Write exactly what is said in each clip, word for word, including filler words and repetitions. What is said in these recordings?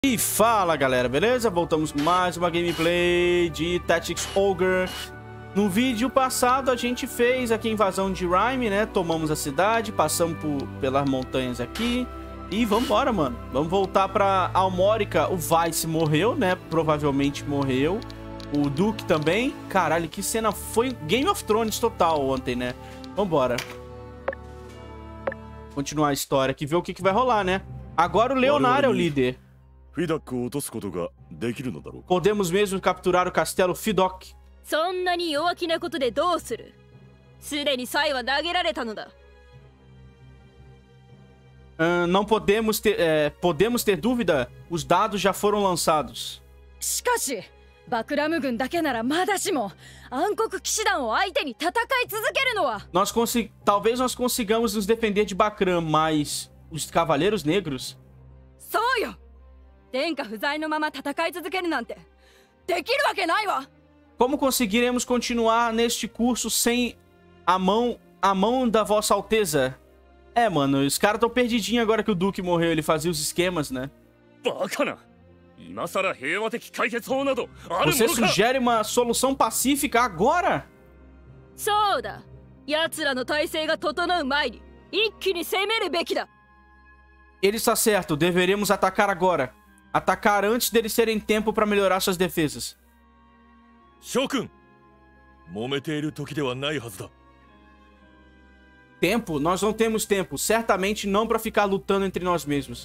E fala galera, beleza? Voltamos com mais uma gameplay de Tactics Ogre. No vídeo passado a gente fez aqui a invasão de Rhyme, né? Tomamos a cidade, passamos por, pelas montanhas aqui. E vambora, mano. Vamos voltar pra Almórica. O Vice morreu, né? Provavelmente morreu. O Duke também. Caralho, que cena foi Game of Thrones total ontem, né? Vambora. Continuar a história aqui, ver o que, que vai rolar, né? Agora o Leonardo é o líder. Podemos mesmo capturar o castelo Fidok. Uh, não podemos ter, é, podemos ter dúvida. Os dados já foram lançados. Nós consegui talvez nós consigamos nos defender de Bakram, mas os Cavaleiros Negros? Como conseguiremos continuar neste curso sem a mão, a mão da Vossa Alteza? É, mano, os caras estão perdidinhos agora que o Duque morreu. Ele fazia os esquemas, né? Você sugere uma solução pacífica agora? Ele está certo, deveremos atacar agora. Atacar antes deles terem tempo para melhorar suas defesas. Tempo? Nós não temos tempo. Certamente não para ficar lutando entre nós mesmos.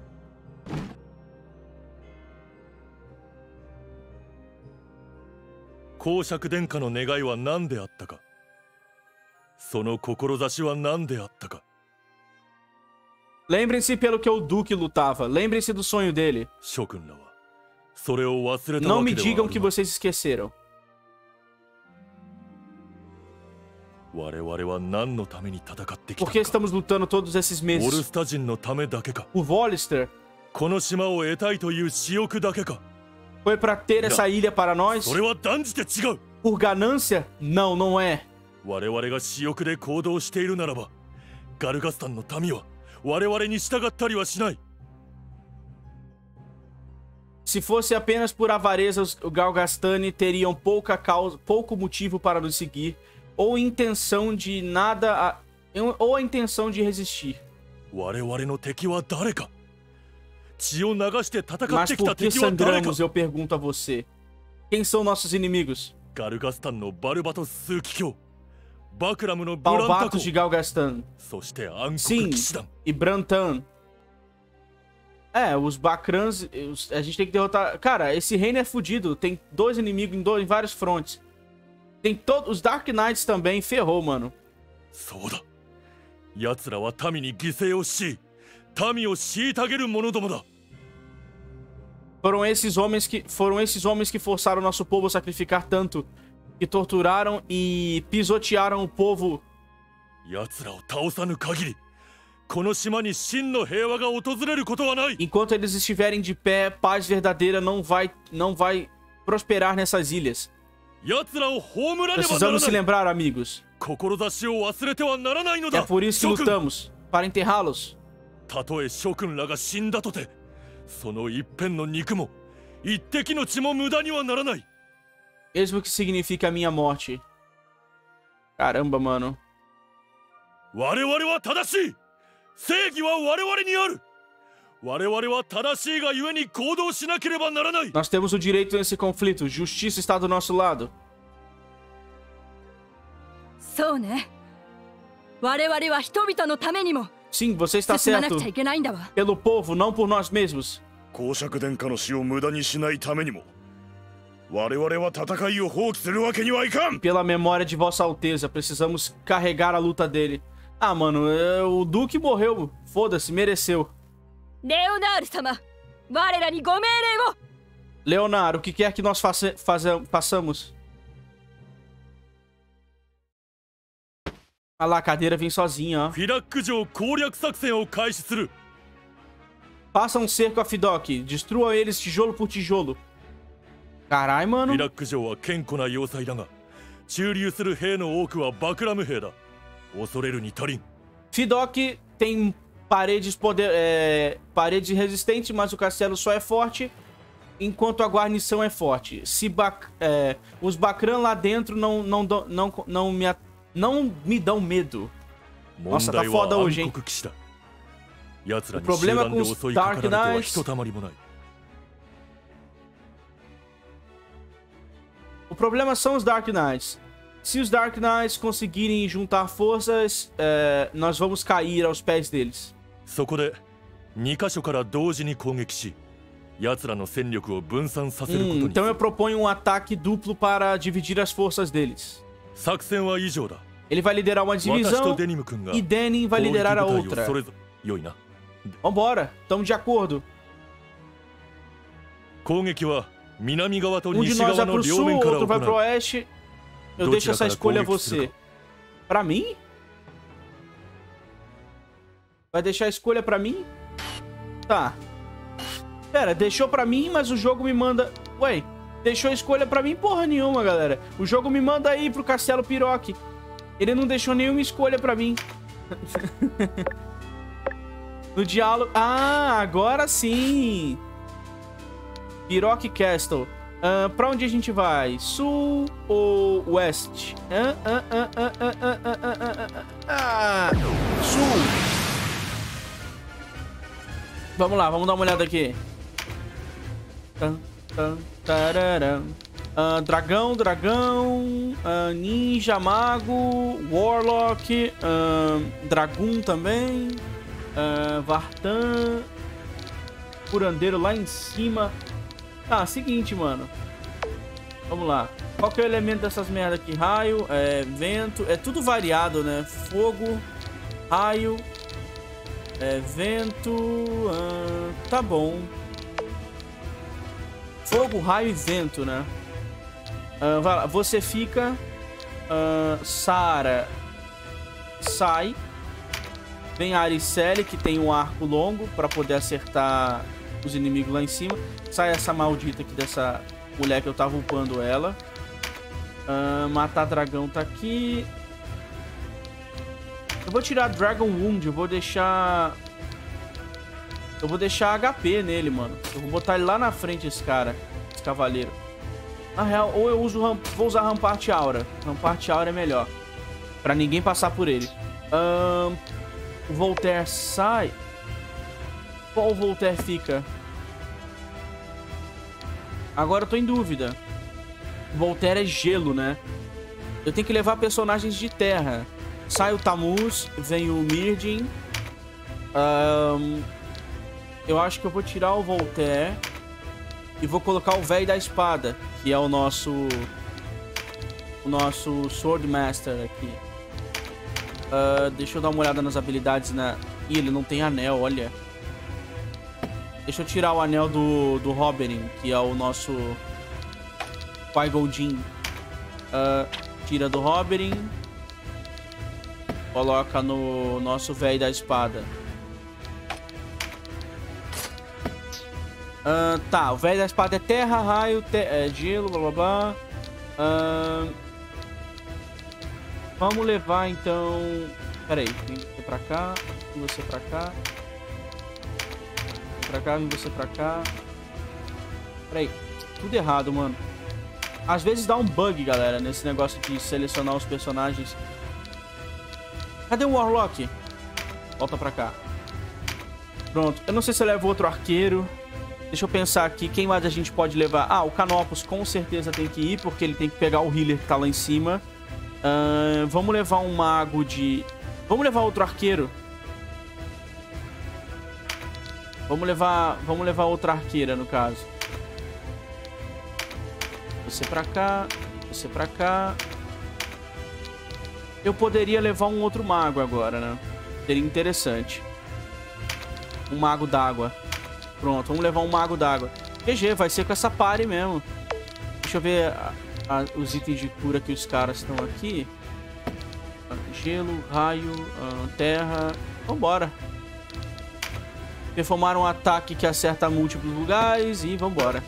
Lembrem-se pelo que o Duque lutava. Lembrem-se do sonho dele. Não me digam que vocês esqueceram. Por que estamos lutando todos esses meses? Por Volster? Foi para ter essa ilha para nós? Por ganância? Não, não é. Se fosse apenas por avareza, os Galgastani teriam pouca causa, pouco motivo para nos seguir, ou intenção de nada, a, ou a intenção de resistir. Mas por que sangramos, eu pergunto a você? Quem são nossos inimigos? Balbatos de Galgastan. Sim, e Brantan. É, os Bakrans, os, a gente tem que derrotar... Cara, esse reino é fudido. Tem dois inimigos em, dois, em vários frontes. Tem todos... Os Dark Knights também. Ferrou, mano. Foram esses homens que... Foram esses homens que forçaram nosso povo a sacrificar tanto. Que torturaram e pisotearam o povo. Enquanto eles estiverem de pé, paz verdadeira não vai, não vai prosperar nessas ilhas. Precisamos se lembrar, amigos. É por isso que lutamos, para enterrá-los. Mesmo que signifique a minha morte. Caramba, mano. Nós temos o direito nesse conflito. Justiça está do nosso lado. Sim, você está certo. Pelo povo, não por nós mesmos. Pela memória de Vossa Alteza, precisamos carregar a luta dele. Ah, mano, é, o Duque morreu. Foda-se, mereceu. Leonardo, o que quer que nós faça, faça, façamos? Ah lá, a cadeira vem sozinha, ó. Faça um cerco a Fidok. Destrua eles tijolo por tijolo. Carai, mano. Fidok tem paredes, poder, é, paredes resistentes, mas o castelo só é forte enquanto a guarnição é forte. Se bac, é, os Bakran lá dentro não, não, não, não, não, me, não me dão medo. Nossa, tá foda hoje, hein? O problema com os Dark Knights... O problema são os Dark Knights. Se os Dark Knights conseguirem juntar forças, é, nós vamos cair aos pés deles. Hum, então eu proponho um ataque duplo para dividir as forças deles. Ele vai liderar uma divisão e Denim vai liderar a outra. Vambora, estamos de acordo. Um de nós vai pro sul, outro vai pro oeste. Eu deixo essa escolha a você. Pra mim? Vai deixar a escolha pra mim? Tá. Pera, deixou pra mim, mas o jogo me manda... Ué, deixou a escolha pra mim porra nenhuma, galera. O jogo me manda aí pro Castelo Piroque. Ele não deixou nenhuma escolha pra mim. No diálogo... Ah, agora sim. Piroque Castle. Uh, pra onde a gente vai? Sul ou oeste? Ah, ah, ah, ah, ah, ah, ah, ah, ah, ah. Sul. Vamos lá, vamos dar uma olhada aqui. Tan, tan, tararam. Uh, dragão, dragão. Uh, ninja, mago. Warlock. Uh, Dragoon também. Uh, Vartan. Curandeiro lá em cima. Tá, seguinte, mano. Vamos lá. Qual que é o elemento dessas merdas aqui? Raio, é, vento. É tudo variado, né? Fogo, raio, é, vento. Uh, tá bom. Fogo, raio e vento, né? Uh, vai lá. Você fica. Uh, Sara sai. Vem a Aricele, que tem um arco longo pra poder acertar os inimigos lá em cima. Sai essa maldita aqui dessa mulher que eu tava upando ela. Uh, matar dragão tá aqui. Eu vou tirar Dragon Wound. Eu vou deixar... Eu vou deixar H P nele, mano. Eu vou botar ele lá na frente, esse cara. Esse cavaleiro. Na real, ou eu uso... Vou usar Rampart Aura. Rampart Aura é melhor. Pra ninguém passar por ele. Uh, o Voltaire sai. Qual o Voltaire fica? Agora eu tô em dúvida. Voltaire é gelo, né? Eu tenho que levar personagens de terra. Sai o Tammuz, vem o Myrdin. Um, eu acho que eu vou tirar o Voltaire e vou colocar o Velho da Espada, que é o nosso... O nosso Swordmaster aqui. Uh, deixa eu dar uma olhada nas habilidades na... Ih, ele não tem anel, olha. Deixa eu tirar o anel do, do Hoberin, que é o nosso Qui-Gon Jinn. Uh, tira do Hoberin. Coloca no nosso Velho da Espada. Uh, tá, o Velho da Espada é terra, raio, te é, gelo, blá blá blá. Uh, vamos levar então... Pera aí, vem você pra cá, vem você pra cá. Pra cá, vem você pra cá. Pera aí, tudo errado, mano. Às vezes dá um bug, galera, nesse negócio de selecionar os personagens. Cadê o Warlock? Volta pra cá. Pronto, eu não sei se eu levo outro arqueiro. Deixa eu pensar aqui, quem mais a gente pode levar? Ah, o Canopus com certeza tem que ir, porque ele tem que pegar o healer que tá lá em cima. uh, Vamos levar um mago de... Vamos levar outro arqueiro. Vamos levar, vamos levar outra arqueira, no caso. Você pra cá, você pra cá. Eu poderia levar um outro mago agora, né? Seria interessante. Um mago d'água. Pronto, vamos levar um mago d'água. G G, vai ser com essa party mesmo. Deixa eu ver a, a, os itens de cura que os caras estão aqui. Gelo, raio, terra. Vambora. Performar um ataque que acerta múltiplos lugares e vambora.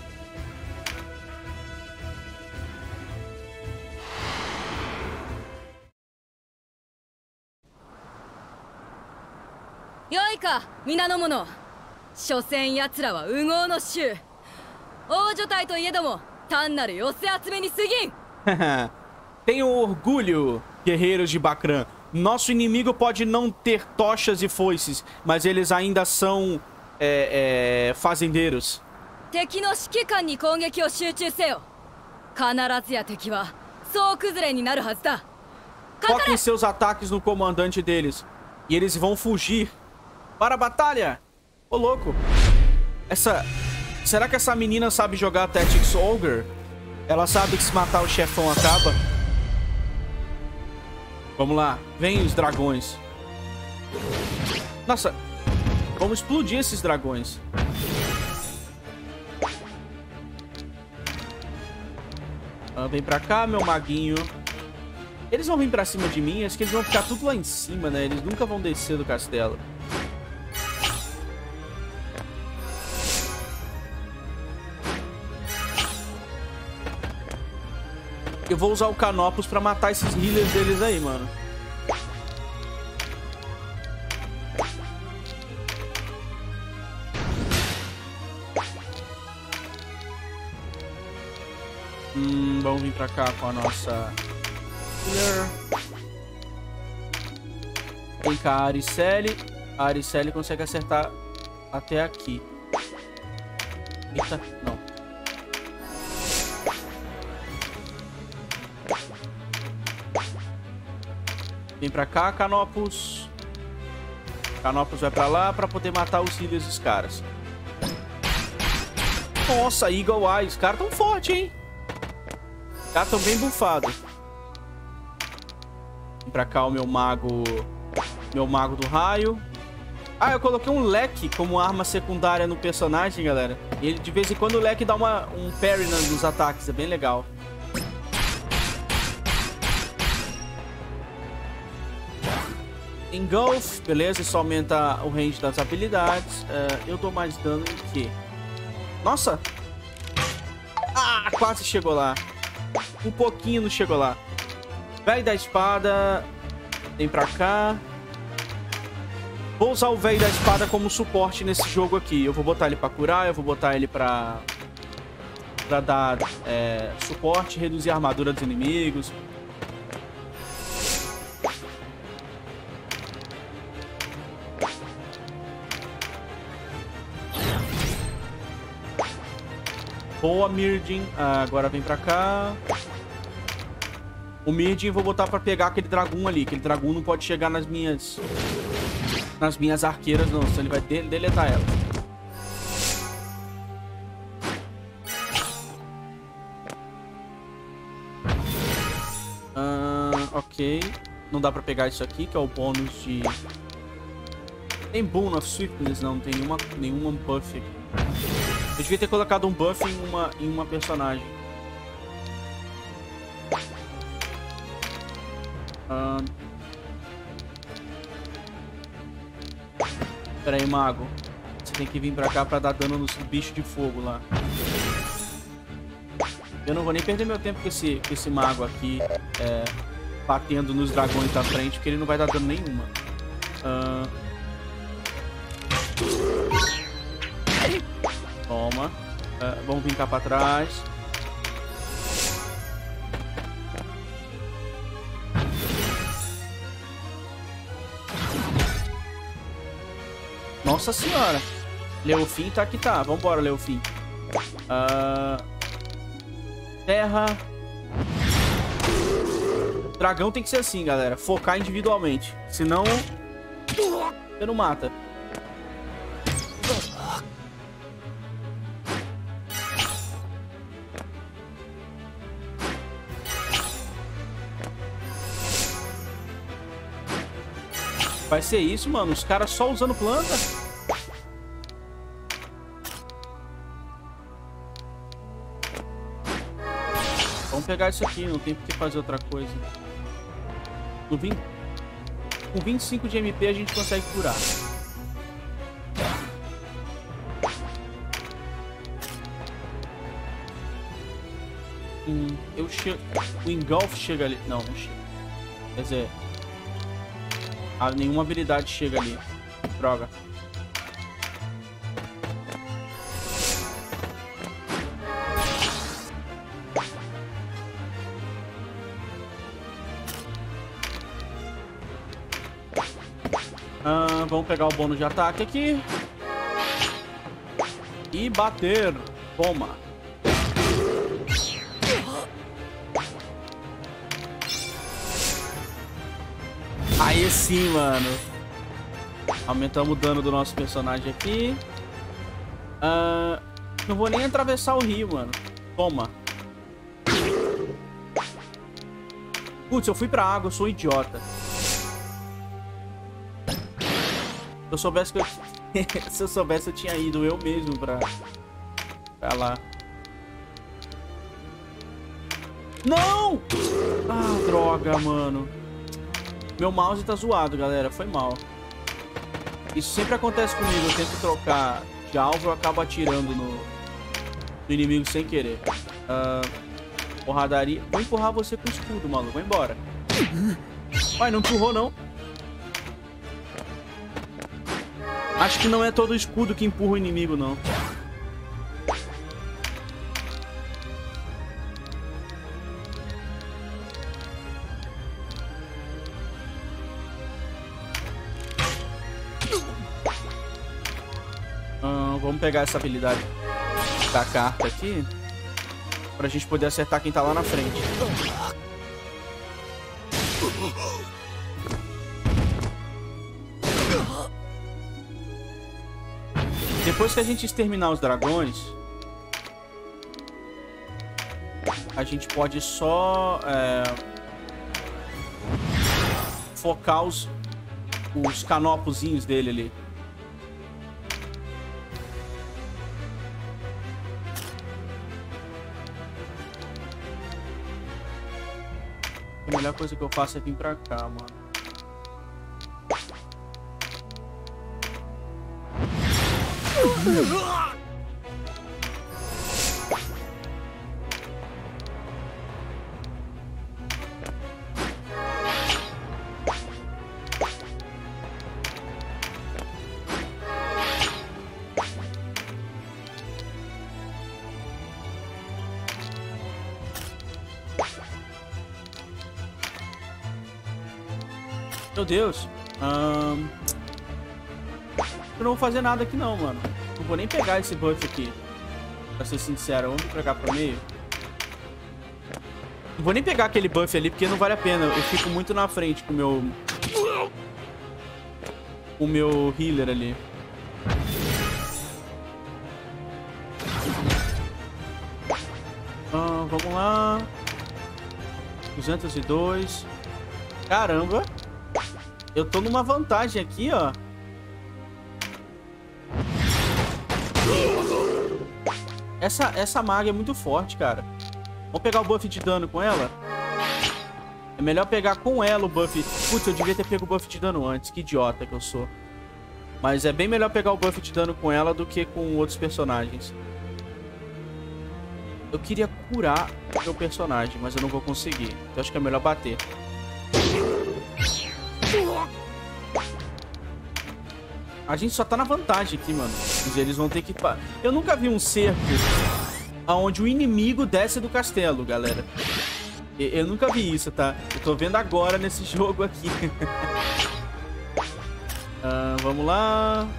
皆の者、所詮奴らは烏合の衆。王女隊といえども単なる寄せ集めに過ぎん。 Tenham orgulho, guerreiros de Bakran. Nosso inimigo pode não ter tochas e foices, mas eles ainda são é, é, fazendeiros. 敵の指揮官に攻撃を集中せよ。必ずや敵は総崩れになるはずだ。 Foquem seus ataques no comandante deles. E eles vão fugir. Para a batalha! Ô, louco. Essa... Será que essa menina sabe jogar Tactics Ogre? Ela sabe que se matar o chefão acaba? Vamos lá. Vem os dragões. Nossa. Vamos explodir esses dragões. Ah, vem pra cá, meu maguinho. Eles vão vir pra cima de mim. Acho que eles vão ficar tudo lá em cima, né? Eles nunca vão descer do castelo. Eu vou usar o Canopus pra matar esses healers deles aí, mano. Hum, vamos vir pra cá com a nossa healer. Vem cá a Ariceli. A Ariceli consegue acertar até aqui. Eita, não. Vem pra cá, Canopus. Canopus vai pra lá pra poder matar os healers dos caras. Nossa, Eagle Eye. Os caras tão fortes, hein? Os caras tão bem bufados. Vem pra cá o meu mago... Meu mago do raio. Ah, eu coloquei um leque como arma secundária no personagem, galera. E ele, de vez em quando o leque dá uma, um parry nos ataques. É bem legal. Engulf, beleza, isso aumenta o range das habilidades. uh, Eu dou mais dano em quê? Nossa! Ah, quase chegou lá. Um pouquinho não chegou lá. Velho da espada. Vem pra cá. Vou usar o velho da espada como suporte nesse jogo aqui. Eu vou botar ele pra curar, eu vou botar ele pra... Pra dar é, suporte, reduzir a armadura dos inimigos. Boa, Mirdin. Ah, agora vem pra cá. O Mirdin eu vou botar pra pegar aquele dragão ali. Aquele dragão não pode chegar nas minhas... Nas minhas arqueiras, não. Senão ele vai de deletar ela. Ah, ok. Não dá pra pegar isso aqui, que é o bônus de... Tem Boon of Swiftness, não. Não tem nenhuma, nenhuma buff aqui. Eu devia ter colocado um buff em uma, em uma personagem. Ah... Pera aí, mago. Você tem que vir pra cá pra dar dano nos bichos de fogo lá. Eu não vou nem perder meu tempo com esse, com esse mago aqui é, batendo nos dragões da frente, porque ele não vai dar dano nenhuma. Ah... Toma. Uh, vamos vir cá pra trás. Nossa senhora. Leofim tá aqui, tá. Vambora, Leofim. Uh... Terra. Dragão tem que ser assim, galera. Focar individualmente. Senão... Você não mata. Vai ser isso, mano? Os caras só usando planta? Vamos pegar isso aqui, não tem por que fazer outra coisa. No vinte... Com vinte e cinco de M P a gente consegue curar. Hum, eu chego... O Engulf chega ali... Não, não chega. Quer dizer... Ah, nenhuma habilidade chega ali. Droga. Ah, vamos pegar o bônus de ataque aqui. E bater. Toma. Aí sim, mano. Aumentamos o dano do nosso personagem aqui. Ah, não vou nem atravessar o rio, mano. Toma. Putz, eu fui pra água, eu sou um idiota. Se eu soubesse que eu... Se eu soubesse, eu tinha ido eu mesmo pra... Pra lá. Não! Ah, droga, mano. Meu mouse tá zoado, galera. Foi mal. Isso sempre acontece comigo. Eu tento trocar de alvo e eu acabo atirando no, no inimigo sem querer. Uh, porradaria. Vou empurrar você com escudo, maluco. Vai embora. Vai, não empurrou, não. Acho que não é todo escudo que empurra o inimigo, não. Hum, vamos pegar essa habilidade da carta aqui pra gente poder acertar quem tá lá na frente. Depois que a gente exterminar os dragões, a gente pode só é, focar os, os canopozinhos dele ali. A melhor coisa que eu faço é vir pra cá, mano. Meu Deus. Um... Eu não vou fazer nada aqui não, mano. Não vou nem pegar esse buff aqui. Pra ser sincero, vamos pegar pro meio. Não vou nem pegar aquele buff ali, porque não vale a pena. Eu fico muito na frente com o meu... O meu healer ali. Ah, vamos lá. duzentos e dois. Caramba. Eu tô numa vantagem aqui, ó. Essa, essa maga é muito forte, cara. Vamos pegar o buff de dano com ela? É melhor pegar com ela o buff... Putz, eu devia ter pego o buff de dano antes. Que idiota que eu sou. Mas é bem melhor pegar o buff de dano com ela do que com outros personagens. Eu queria curar o meu personagem, mas eu não vou conseguir. Então acho que é melhor bater. A gente só tá na vantagem aqui, mano. Eles vão ter que... Eu nunca vi um cerco onde o inimigo desce do castelo, galera. Eu nunca vi isso, tá? Eu tô vendo agora nesse jogo aqui. ah, vamos lá.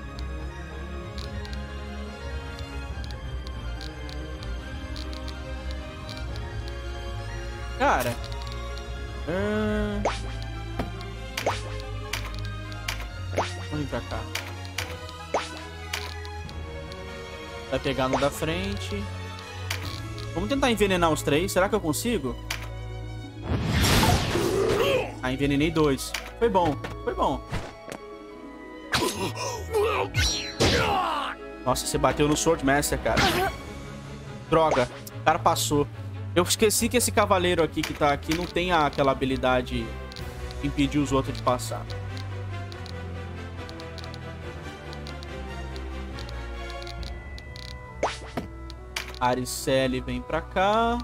Cara. Ah... Vamos vir pra cá. Vai pegar no da frente. Vamos tentar envenenar os três. Será que eu consigo? Ah, envenenei dois. Foi bom. Foi bom. Nossa, você bateu no Swordmaster, cara. Droga. O cara passou. Eu esqueci que esse cavaleiro aqui que tá aqui não tem aquela habilidade de impedir os outros de passar. Aricele vem pra cá.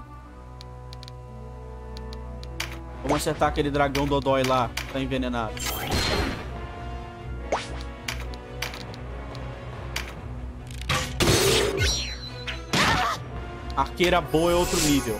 Vamos acertar aquele dragão dodói lá. Tá envenenado. Arqueira boa é outro nível.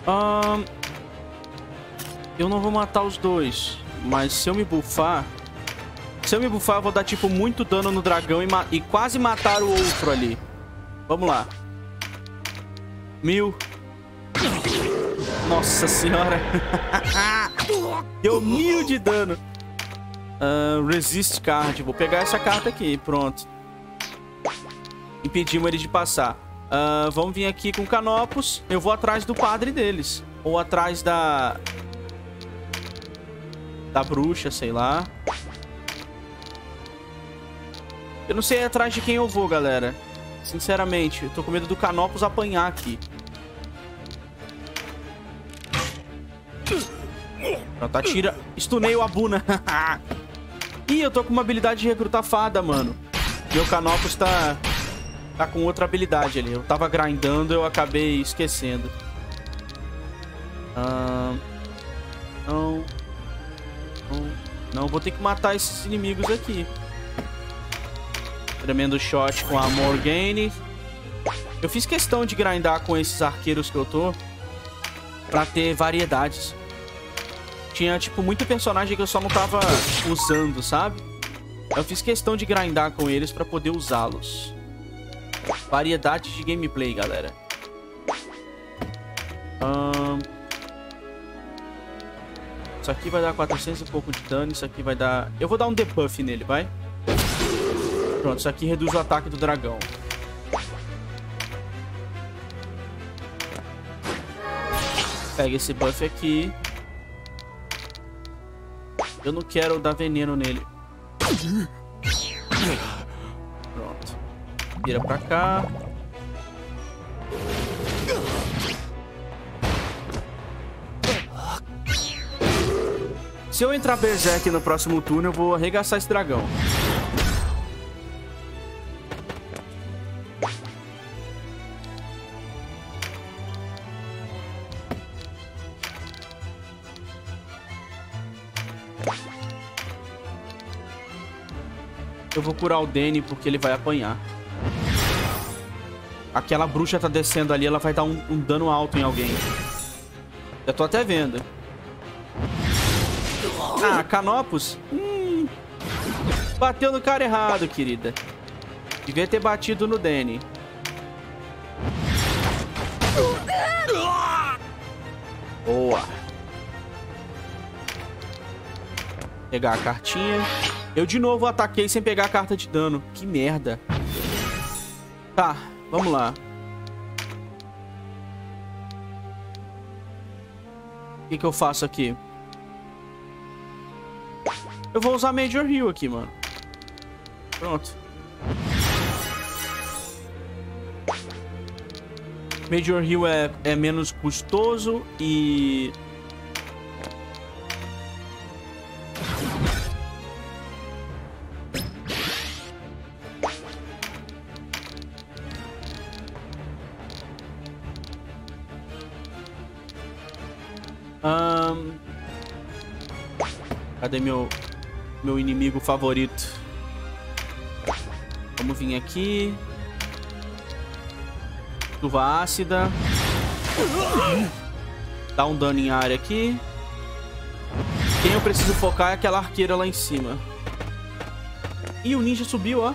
Um, eu não vou matar os dois. Mas se eu me buffar... Se eu me buffar, eu vou dar, tipo, muito dano no dragão e, e quase matar o outro ali. Vamos lá. Mil. Nossa senhora. Deu mil de dano. Uh, resist card. Vou pegar essa carta aqui. Pronto. Impedimos ele de passar. Uh, vamos vir aqui com Canopus. Eu vou atrás do padre deles. Ou atrás da... Da bruxa, sei lá. Eu não sei atrás de quem eu vou, galera. Sinceramente, eu tô com medo do Canopus apanhar aqui. Pronto, atira. Stunei o Abuna. Ih, eu tô com uma habilidade de recrutar fada, mano. Meu Canopus tá... Tá com outra habilidade ali. Eu tava grindando, eu acabei esquecendo. Ah, não. Não. Não, vou ter que matar esses inimigos aqui. Tremendo shot com a Morgane. Eu fiz questão de grindar com esses arqueiros que eu tô. Pra ter variedades. Tinha, tipo, muito personagem que eu só não tava usando, sabe? Eu fiz questão de grindar com eles pra poder usá-los. Variedade de gameplay, galera. Um... Isso aqui vai dar quatrocentos e pouco de dano. Isso aqui vai dar... Eu vou dar um debuff nele, vai? Pronto, isso aqui reduz o ataque do dragão. Pega esse buff aqui. Eu não quero dar veneno nele. Pronto. Vira pra cá. Se eu entrar Berserk no próximo turno, eu vou arregaçar esse dragão. Eu vou curar o Danny porque ele vai apanhar. Aquela bruxa tá descendo ali, ela vai dar um, um dano alto em alguém. Eu tô até vendo. Ah, Canopus. Hum, bateu no cara errado, querida. Devia ter batido no Danny. Boa. Pegar a cartinha. Eu de novo ataquei sem pegar a carta de dano. Que merda. Tá, vamos lá. O que que eu faço aqui? Eu vou usar Major Heal aqui, mano. Pronto. Major Heal é, é menos custoso e... Um... Cadê meu meu inimigo favorito? Vamos vir aqui. Chuva ácida. Dá um dano em área aqui. Quem eu preciso focar é aquela arqueira lá em cima. Ih, o ninja subiu, ó.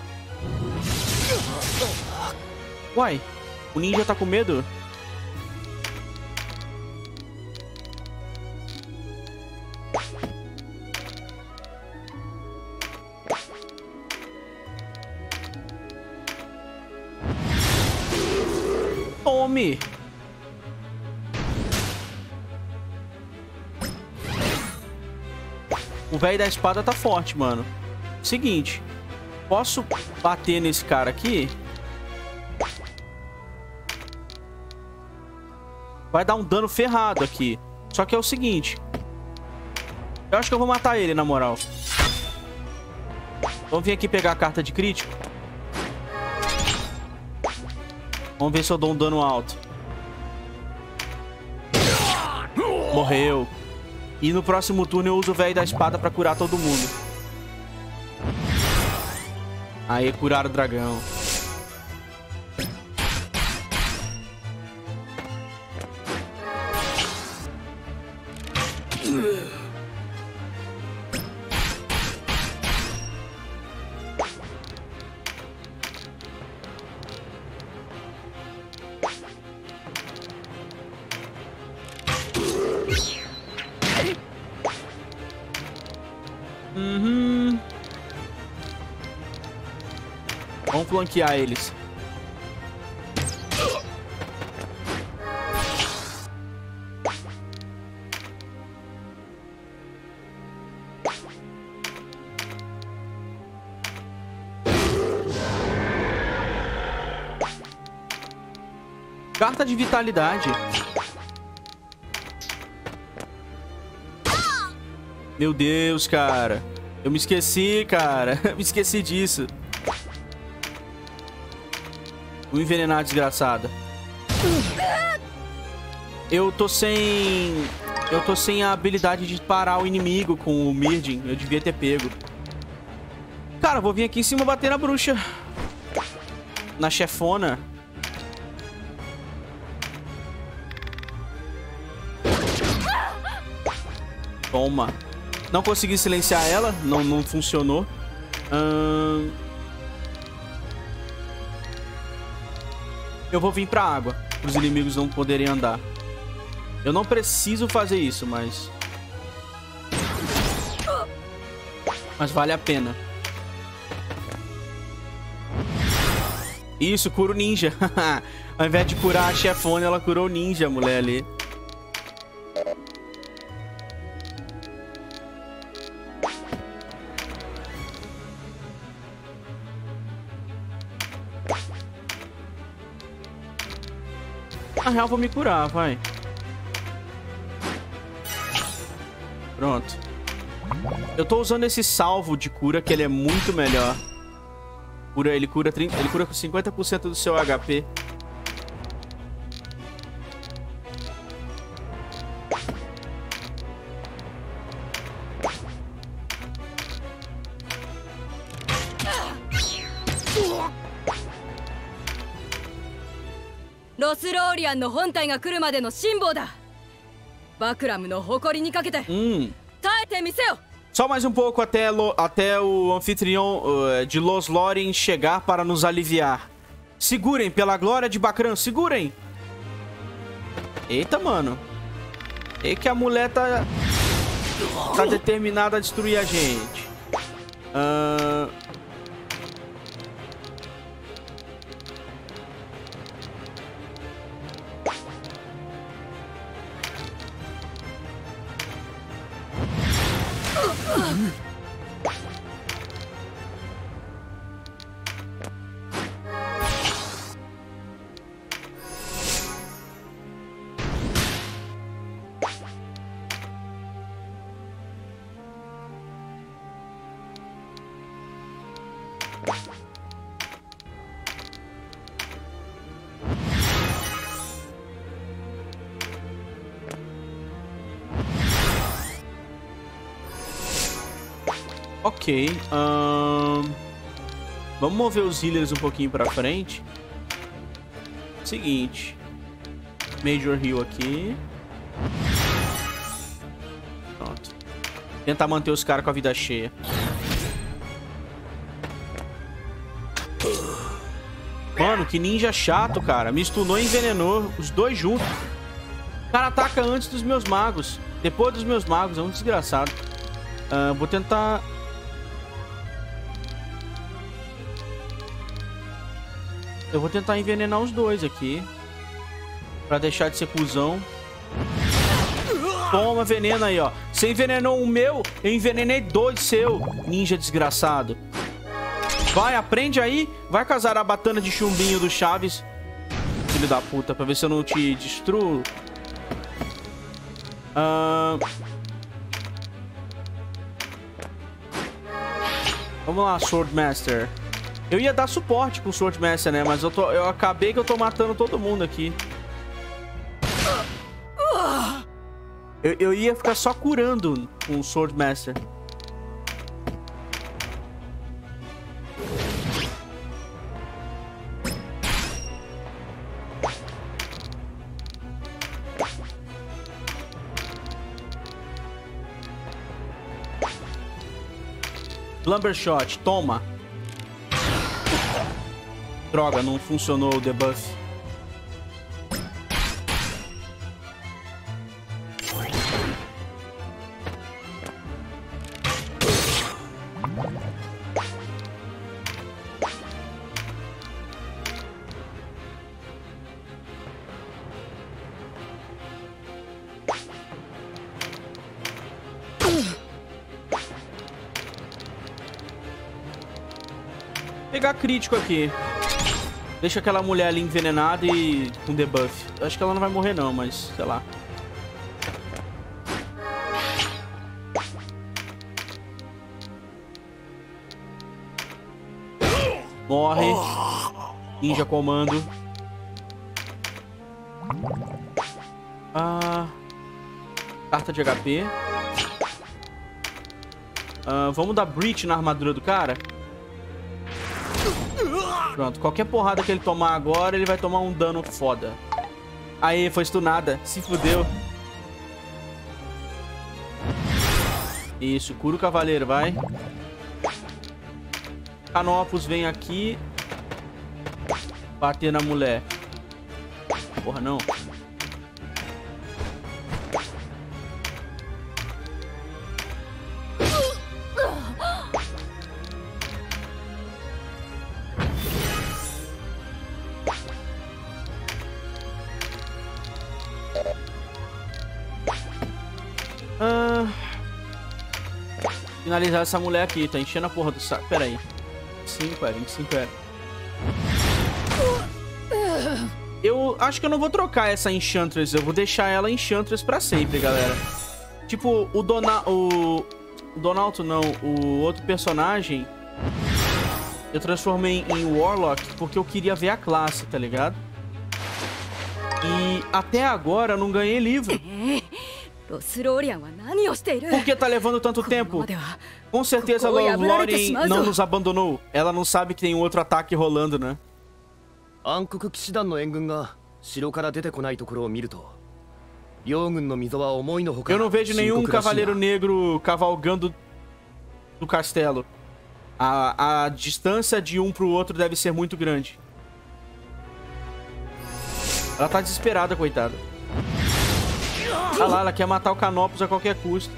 Uai, o ninja tá com medo? Tome! O velho da espada tá forte, mano. Seguinte. Posso bater nesse cara aqui? Vai dar um dano ferrado aqui. Só que é o seguinte. Eu acho que eu vou matar ele, na moral. Vamos vir aqui pegar a carta de crítico. Vamos ver se eu dou um dano alto. Morreu. E no próximo turno eu uso o velho da espada pra curar todo mundo. Aí, curar o dragão. flanquear eles. Carta de vitalidade. Meu Deus, cara. Eu me esqueci, cara. Eu me esqueci disso. Vou envenenar a desgraçada. Eu tô sem... Eu tô sem a habilidade de parar o inimigo com o Mirdin. Eu devia ter pego. Cara, eu vou vir aqui em cima bater na bruxa. Na chefona. Toma. Não consegui silenciar ela. Não, não funcionou. Hum... Eu vou vir pra água. Para os inimigos não poderem andar. Eu não preciso fazer isso, mas... Mas vale a pena. Isso, cura o ninja. Ao invés de curar a chefona, ela curou o ninja, mulher ali. Na real, vou me curar, vai. Pronto. Eu tô usando esse salvo de cura, que ele é muito melhor. Cura, ele cura trinta, ele cura com cinquenta por cento do seu H P. Hum. Só mais um pouco até, até o anfitrião uh, de Lothlórien chegar para nos aliviar. Segurem, pela glória de Bakran, segurem! Eita, mano. É que a mulher tá... Tá determinada a destruir a gente. Ahn... Uh... Ok. Um... Vamos mover os healers um pouquinho pra frente. Seguinte. Major heal aqui. Pronto. Tentar manter os caras com a vida cheia. Mano, que ninja chato, cara. Me stunou e envenenou os dois juntos. O cara ataca antes dos meus magos. Depois dos meus magos. É um desgraçado. Uh, vou tentar... Eu vou tentar envenenar os dois aqui. Pra deixar de ser cuzão. Toma veneno aí, ó. Você envenenou um meu, eu envenenei dois seu. Ninja desgraçado. Vai, aprende aí. Vai com a zarabatana de chumbinho do Chaves. Filho da puta, pra ver se eu não te destruo. Uh... Vamos lá, Swordmaster. Eu ia dar suporte com o Swordmaster, né? Mas eu, tô, eu acabei que eu tô matando todo mundo aqui. Eu, eu ia ficar só curando com o Swordmaster. Lumbershot, toma. Droga, não funcionou o debuff. pegar crítico aqui. Deixa aquela mulher ali envenenada e com debuff. Acho que ela não vai morrer não, mas sei lá. Morre. Ninja comando. Ah, carta de H P. Ah, vamos dar breach na armadura do cara. Pronto, qualquer porrada que ele tomar agora, ele vai tomar um dano foda. Aí, foi stunada. Se fudeu. Isso, cura o cavaleiro, vai. Canopus vem aqui. Bater na mulher. Porra, não. Ah, finalizar essa mulher aqui. Tá enchendo a porra do saco. Pera aí. vinte e cinco, é, vinte e cinco, é. Eu acho que eu não vou trocar essa Enchantress. Eu vou deixar ela Enchantress pra sempre, galera. Tipo, o Dona... O... o Donalto não. O outro personagem eu transformei em Warlock porque eu queria ver a classe, tá ligado? E até agora eu não ganhei livro. Por que tá levando tanto tempo? Com certeza a Lothlórien não nos abandonou. Ela não sabe que tem um outro ataque rolando, né? Eu não vejo nenhum cavaleiro negro cavalgando do castelo. A, a distância de um pro outro deve ser muito grande. Ela tá desesperada, coitada. Olha lá, ela quer matar o Canopus a qualquer custo.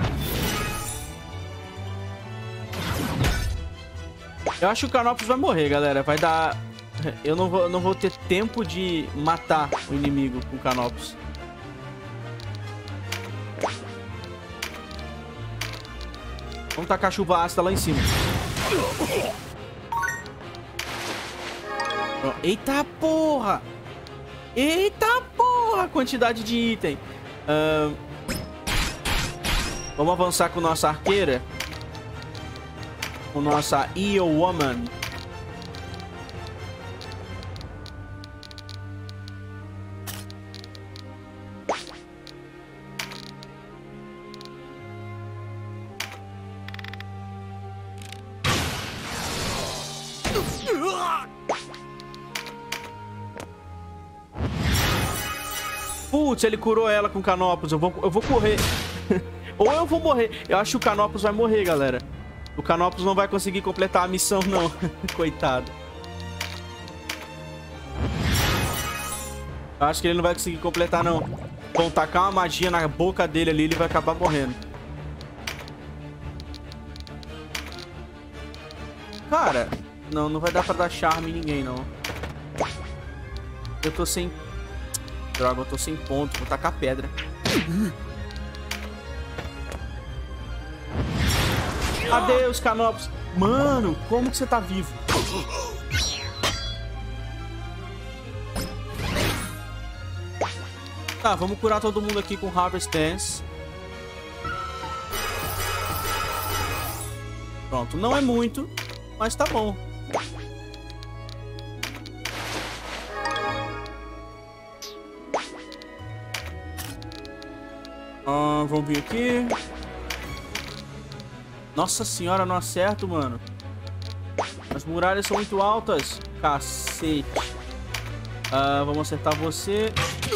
Eu acho que o Canopus vai morrer, galera. Vai dar... Eu não vou, não vou ter tempo de matar o inimigo com o Canopus. Vamos tacar chuva ácida lá em cima. Eita porra! Eita porra! Quantidade de item. Uh, vamos avançar com nossa arqueira. Com nossa E O Woman. Putz, ele curou ela com Canopus. Eu vou, eu vou correr. Ou eu vou morrer. Eu acho que o Canopus vai morrer, galera. O Canopus não vai conseguir completar a missão, não. Coitado. Eu acho que ele não vai conseguir completar, não. Vão tacar uma magia na boca dele ali, ele vai acabar morrendo. Cara, não, não vai dar pra dar charme em ninguém, não. Eu tô sem... Droga, eu tô sem ponto. Vou tacar pedra. Adeus, Canopus. Mano, como que você tá vivo? Tá, vamos curar todo mundo aqui com Harvest Dance. Pronto, não é muito, mas tá bom. Ah, vamos vir aqui. Nossa senhora, não acerto, mano. As muralhas são muito altas. Cacete. Ah, vamos acertar você.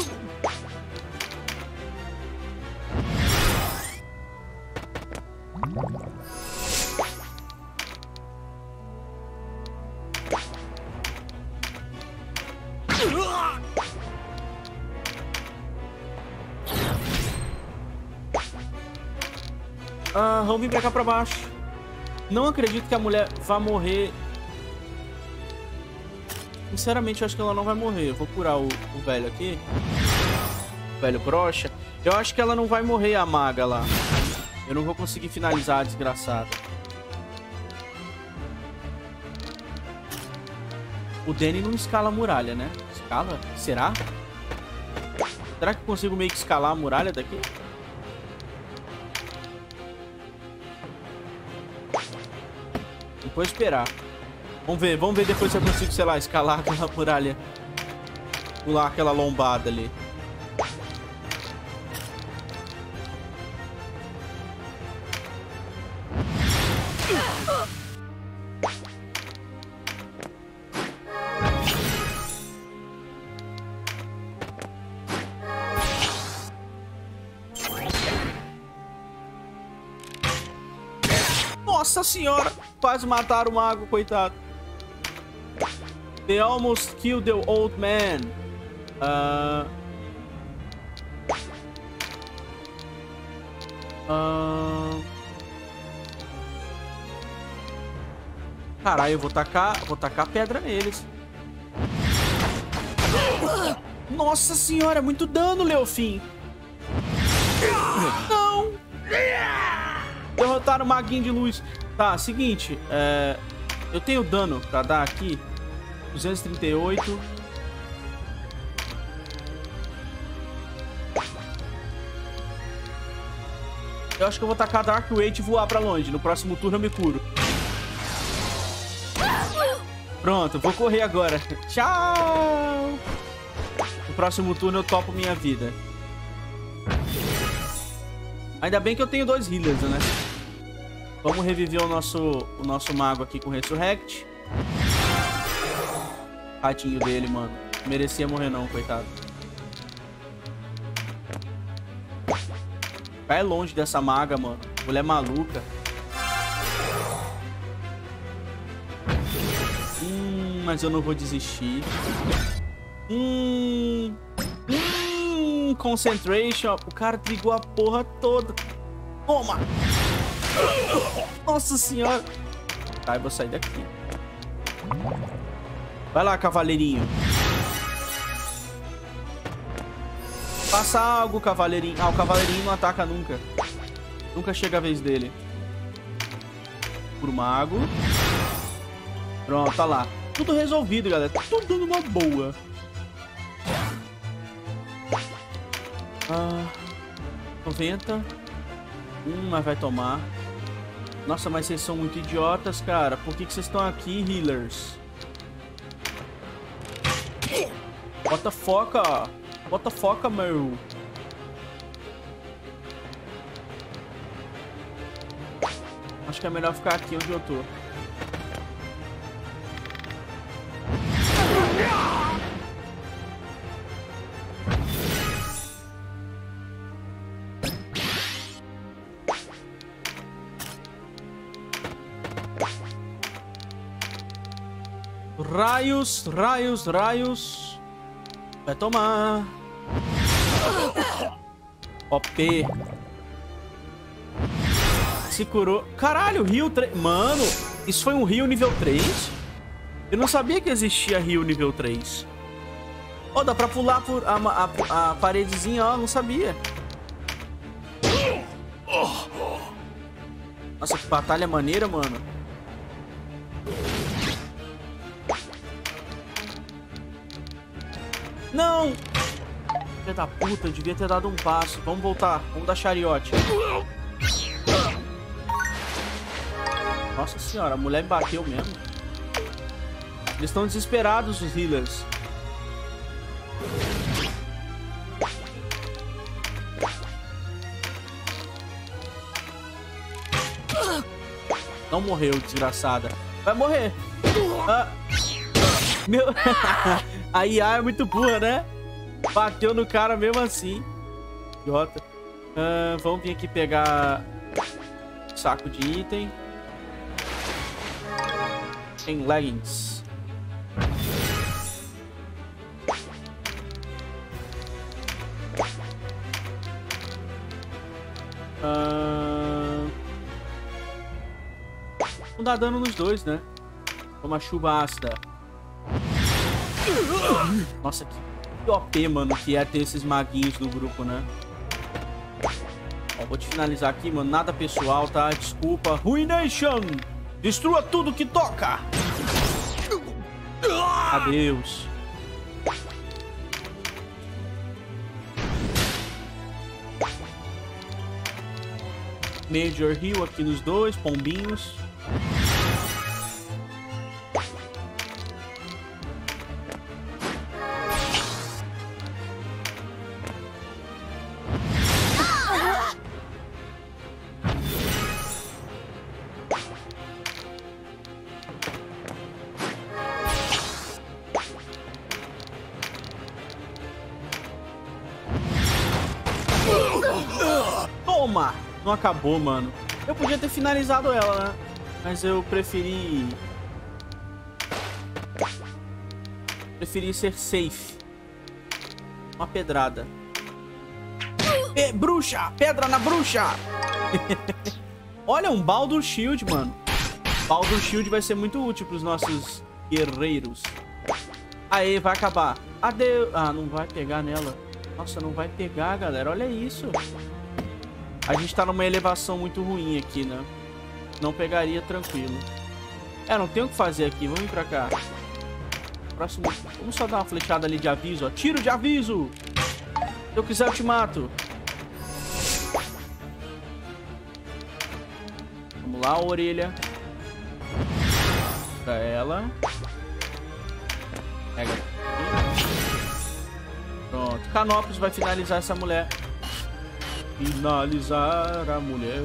Ah, vamos vir pra cá pra baixo. Não acredito que a mulher vá morrer. Sinceramente, eu acho que ela não vai morrer. Eu vou curar o, o velho aqui. O velho brocha. Eu acho que ela não vai morrer, a maga lá. Eu não vou conseguir finalizar a desgraçada. O Danny não escala a muralha, né? Escala? Será? Será que eu consigo meio que escalar a muralha daqui? Depois esperar. Vamos ver, vamos ver depois se eu consigo, sei lá, escalar aquela muralha. Pular aquela lombada ali. Nossa senhora! Quase mataram o mago, coitado. They almost killed the old man. Uh... Uh... Caralho, eu vou tacar, vou tacar pedra neles. Nossa senhora, é muito dano, Leofim. Não! Derrotaram o maguinho de luz. Tá, seguinte. É... Eu tenho dano pra dar aqui. duzentos e trinta e oito. Eu acho que eu vou tacar Dark Weight e voar pra longe. No próximo turno eu me curo. Pronto, vou correr agora. Tchau! No próximo turno eu topo minha vida. Ainda bem que eu tenho dois healers, né? Vamos reviver o nosso, o nosso mago aqui com Resurrect. Ratinho dele, mano. Merecia morrer não, coitado. Vai longe dessa maga, mano. Mulher maluca. Hum, mas eu não vou desistir. Hum... Hum... Concentration. O cara trigou a porra toda. Toma! Nossa senhora. Tá, eu vou sair daqui. Vai lá, cavaleirinho. Faça algo, cavaleirinho. Ah, o cavaleirinho não ataca nunca. Nunca chega a vez dele. Por mago. Pronto, tá lá. Tudo resolvido, galera. Tudo numa boa. Ah, noventa. Hum, mas vai tomar. Nossa, mas vocês são muito idiotas, cara. Por que que vocês estão aqui, healers? Bota foca. Bota foca, meu. Acho que é melhor ficar aqui onde eu tô. Raios, raios, raios. Vai tomar. O P. Se curou. Caralho, Rio três. Mano, isso foi um Rio nível três? Eu não sabia que existia Rio nível três. Ó, oh, dá pra pular por a, a, a paredezinha, ó. Não sabia. Nossa, que batalha maneira, mano. Não! Filha da puta, eu devia ter dado um passo. Vamos voltar, vamos dar chariote. Nossa senhora, a mulher me bateu mesmo. Eles estão desesperados, os healers. Não morreu, desgraçada. Vai morrer. Ah. Meu... A I A é muito burra, né? Bateu no cara mesmo assim. Idiota. Uh, vamos vir aqui pegar saco de item. Tem leggings. Uh... Não dá dano nos dois, né? Toma chuva ácida. Nossa, que O P, mano, que é ter esses maguinhos no grupo, né? Ó, vou te finalizar aqui, mano. Nada pessoal, tá? Desculpa. Ruination! Destrua tudo que toca! Adeus. Major Heal aqui nos dois, pombinhos. Toma! Não acabou, mano. Eu podia ter finalizado ela, né? Mas eu preferi... Preferi ser safe. Uma pedrada. Pe bruxa! Pedra na bruxa! Olha, um Baldur Shield, mano. Baldur Shield vai ser muito útil pros nossos guerreiros. Aê, vai acabar. Adeus. Ah, não vai pegar nela. Nossa, não vai pegar, galera. Olha isso. A gente tá numa elevação muito ruim aqui, né? Não pegaria tranquilo. É, não tem o que fazer aqui. Vamos vir pra cá. Próximo. Vamos só dar uma flechada ali de aviso, ó. Tiro de aviso! Se eu quiser, eu te mato. Vamos lá, orelha. Pra ela. Pega. Pronto. Canopus vai finalizar essa mulher. Finalizar a mulher.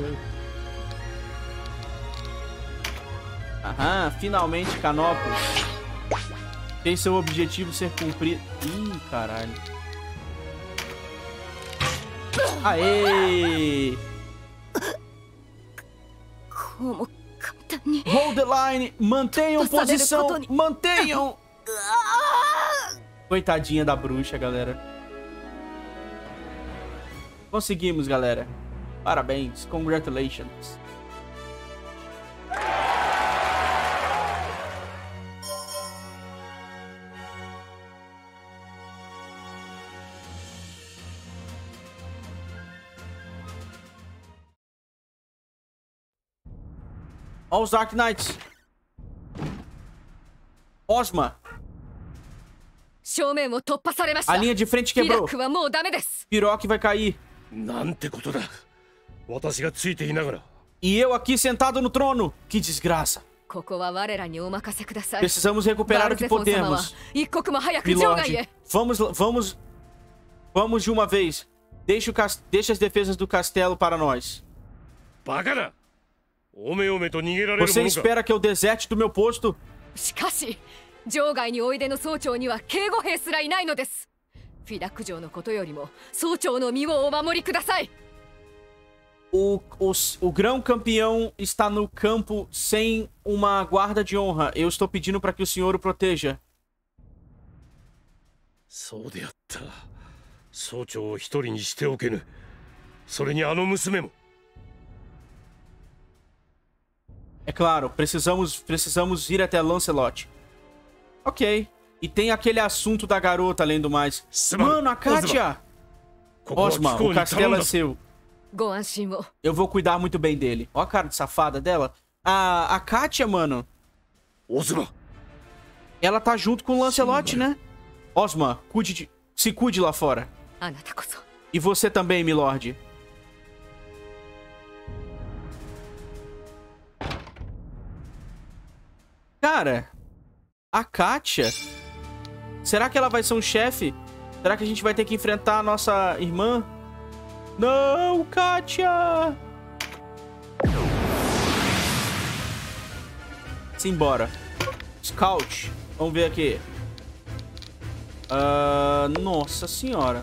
Aham, finalmente Canopus fez seu objetivo ser cumprido. Ih, caralho. Aê! Hold the line! Mantenham posição! Mantenham! Coitadinha da bruxa, galera. Conseguimos, galera. Parabéns. Congratulations. Olha os Dark Knights. Ozma. A linha de frente quebrou. Piroque vai cair. E eu aqui sentado no trono. Que desgraça. Precisamos recuperar o que podemos. Milord, vamos, vamos, vamos de uma vez. Deixe, o cast... Deixe as defesas do castelo para nós. Você espera que eu deserte do meu posto? O, o, o grão campeão está no campo sem uma guarda de honra. Eu estou pedindo para que o senhor o proteja. É claro, precisamos, precisamos ir até Lancelot. Ok. E tem aquele assunto da garota, além do mais. Mano, a Katia! Ozma, o castelo é seu. Eu vou cuidar muito bem dele. Ó a cara de safada dela. A, a Katia, mano. Ela tá junto com o Lancelot, né? Ozma, cuide de... se cuide lá fora. E você também, milord. Cara, a Katia... Será que ela vai ser um chefe? Será que a gente vai ter que enfrentar a nossa irmã? Não, Katia! Simbora. Scout. Vamos ver aqui. Uh, nossa senhora.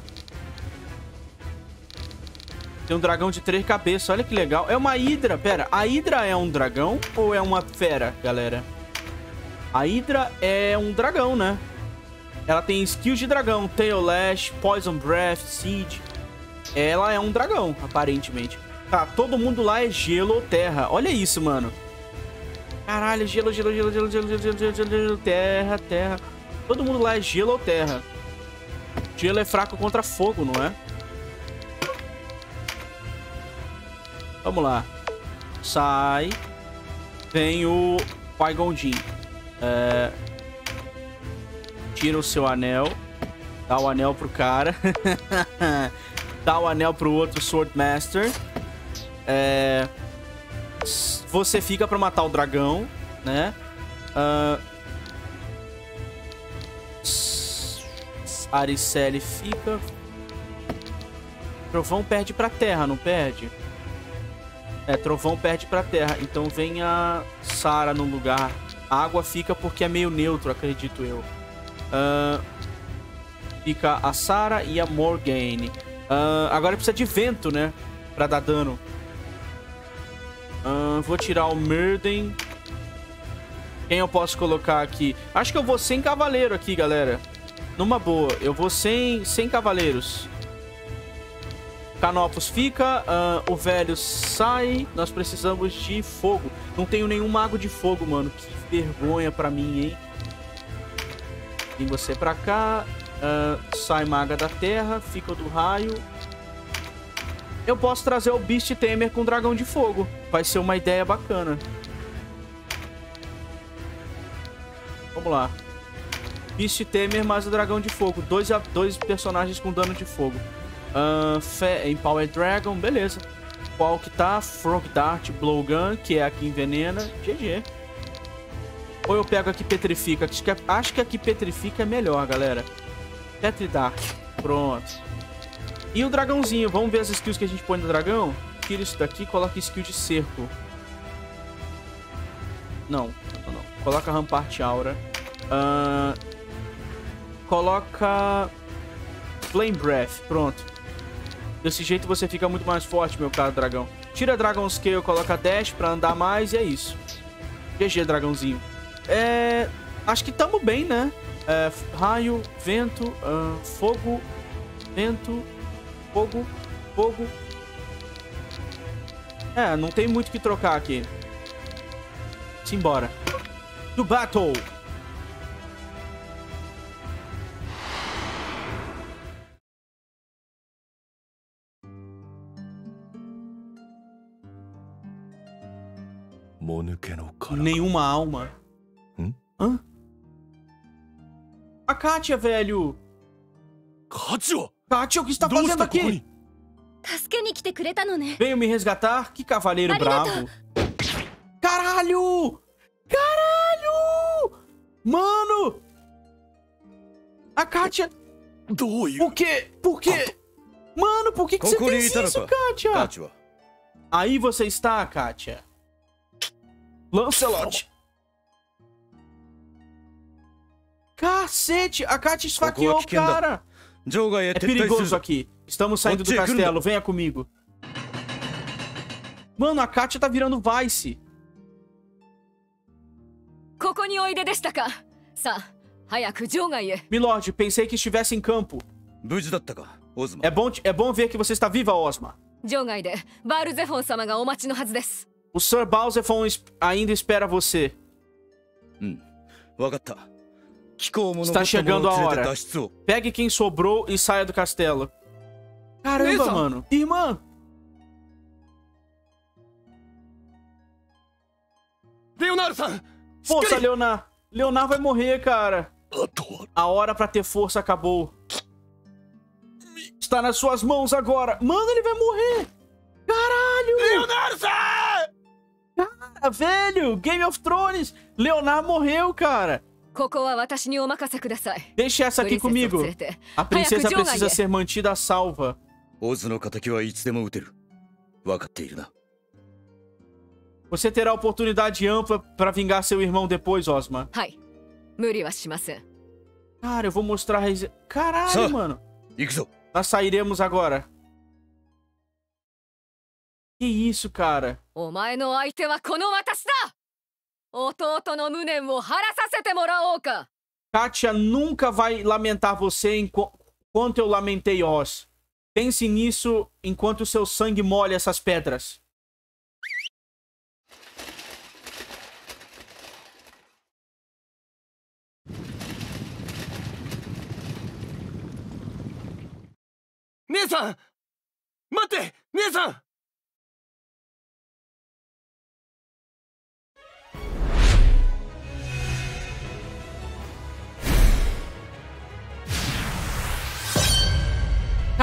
Tem um dragão de três cabeças. Olha que legal. É uma Hydra. Pera, a Hydra é um dragão ou é uma fera, galera? A Hydra é um dragão, né? Ela tem skills de dragão. Tail Lash, Poison Breath, Siege. Ela é um dragão, aparentemente. Tá, todo mundo lá é gelo ou terra. Olha isso, mano. Caralho, gelo, gelo, gelo, gelo, gelo, gelo, gelo, gelo, gelo, terra, terra. Todo mundo lá é gelo ou terra. Gelo é fraco contra fogo, não é? Vamos lá. Sai. Vem o Qui-Gon Jinn. É... Tira o seu anel. Dá o anel pro cara. Dá o anel pro outro Swordmaster. É... Você fica pra matar o dragão, né? Uh... Aricele fica. Trovão perde pra terra, não perde? É, Trovão perde pra terra. Então vem a Sarah no lugar. A água fica porque é meio neutro, acredito eu. Uh, fica a Sarah e a Morgane. Uh, agora precisa de vento, né? Pra dar dano. Uh, vou tirar o Myrden. Quem eu posso colocar aqui? Acho que eu vou sem cavaleiro aqui, galera. Numa boa. Eu vou sem, sem cavaleiros. Canopus fica, uh, o velho sai. Nós precisamos de fogo. Não tenho nenhum mago de fogo, mano. Que vergonha pra mim, hein? Vem você pra cá. Uh, sai maga da terra. Fica o do raio. Eu posso trazer o Beast Tamer com dragão de fogo. Vai ser uma ideia bacana. Vamos lá. Beast Tamer mais o dragão de fogo. Dois, dois personagens com dano de fogo. Uh, Fe Empower Dragon, beleza. Qual que tá? Frog Dart, Blowgun, que é a que envenena. G G. Ou eu pego aqui Petrifica. Acho que, acho que aqui Petrifica é melhor, galera. Petri Dart. Pronto. E o dragãozinho. Vamos ver as skills que a gente põe no dragão. Tira isso daqui e coloca skill de cerco. Não, não, não. Coloca Rampart Aura. Uh, coloca Flame Breath. Pronto. Desse jeito você fica muito mais forte, meu caro dragão. Tira Dragon Scale, coloca Dash pra andar mais e é isso. G G, dragãozinho. É... Acho que tamo bem, né? É... Raio, vento, uh, fogo, vento, fogo, fogo. É, não tem muito o que trocar aqui. Simbora. To battle! Nenhuma alma. Hum? Hã? A Katia, velho. Katia! Katia, o que está fazendo aqui? Veio me resgatar? Que cavaleiro bravo. Caralho! Caralho! Mano! A Katia... Por quê? Por quê? Mano, por que, que você fez isso, Katia? Aí você está, Katia. Lancelot. Cacete, a Katia esfaqueou o cara. É perigoso aqui. Estamos saindo do castelo, venha comigo. Mano, a Katia tá virando Vice. Milord, pensei que estivesse em campo. É bom, é bom ver que você está viva, Ozma. O Sir Balzephon ainda espera você. Está chegando a hora. Pegue quem sobrou e saia do castelo. Caramba, mano. Irmã! Força, Leonar. Leonar vai morrer, cara. A hora pra ter força acabou. Está nas suas mãos agora. Mano, ele vai morrer. Caralho! Leonar-san! Cara, velho! Game of Thrones! Leonar morreu, cara! Deixe essa aqui comigo. A princesa precisa ser mantida salva. Você terá oportunidade ampla para vingar seu irmão depois, Ozma. Cara, eu vou mostrar... Caralho, mano. Nós sairemos agora. Que isso, cara? Katia nunca vai lamentar você enquanto eu lamentei Oz. Pense nisso enquanto seu sangue molha essas pedras. Nia-san! Mate! Nia-san!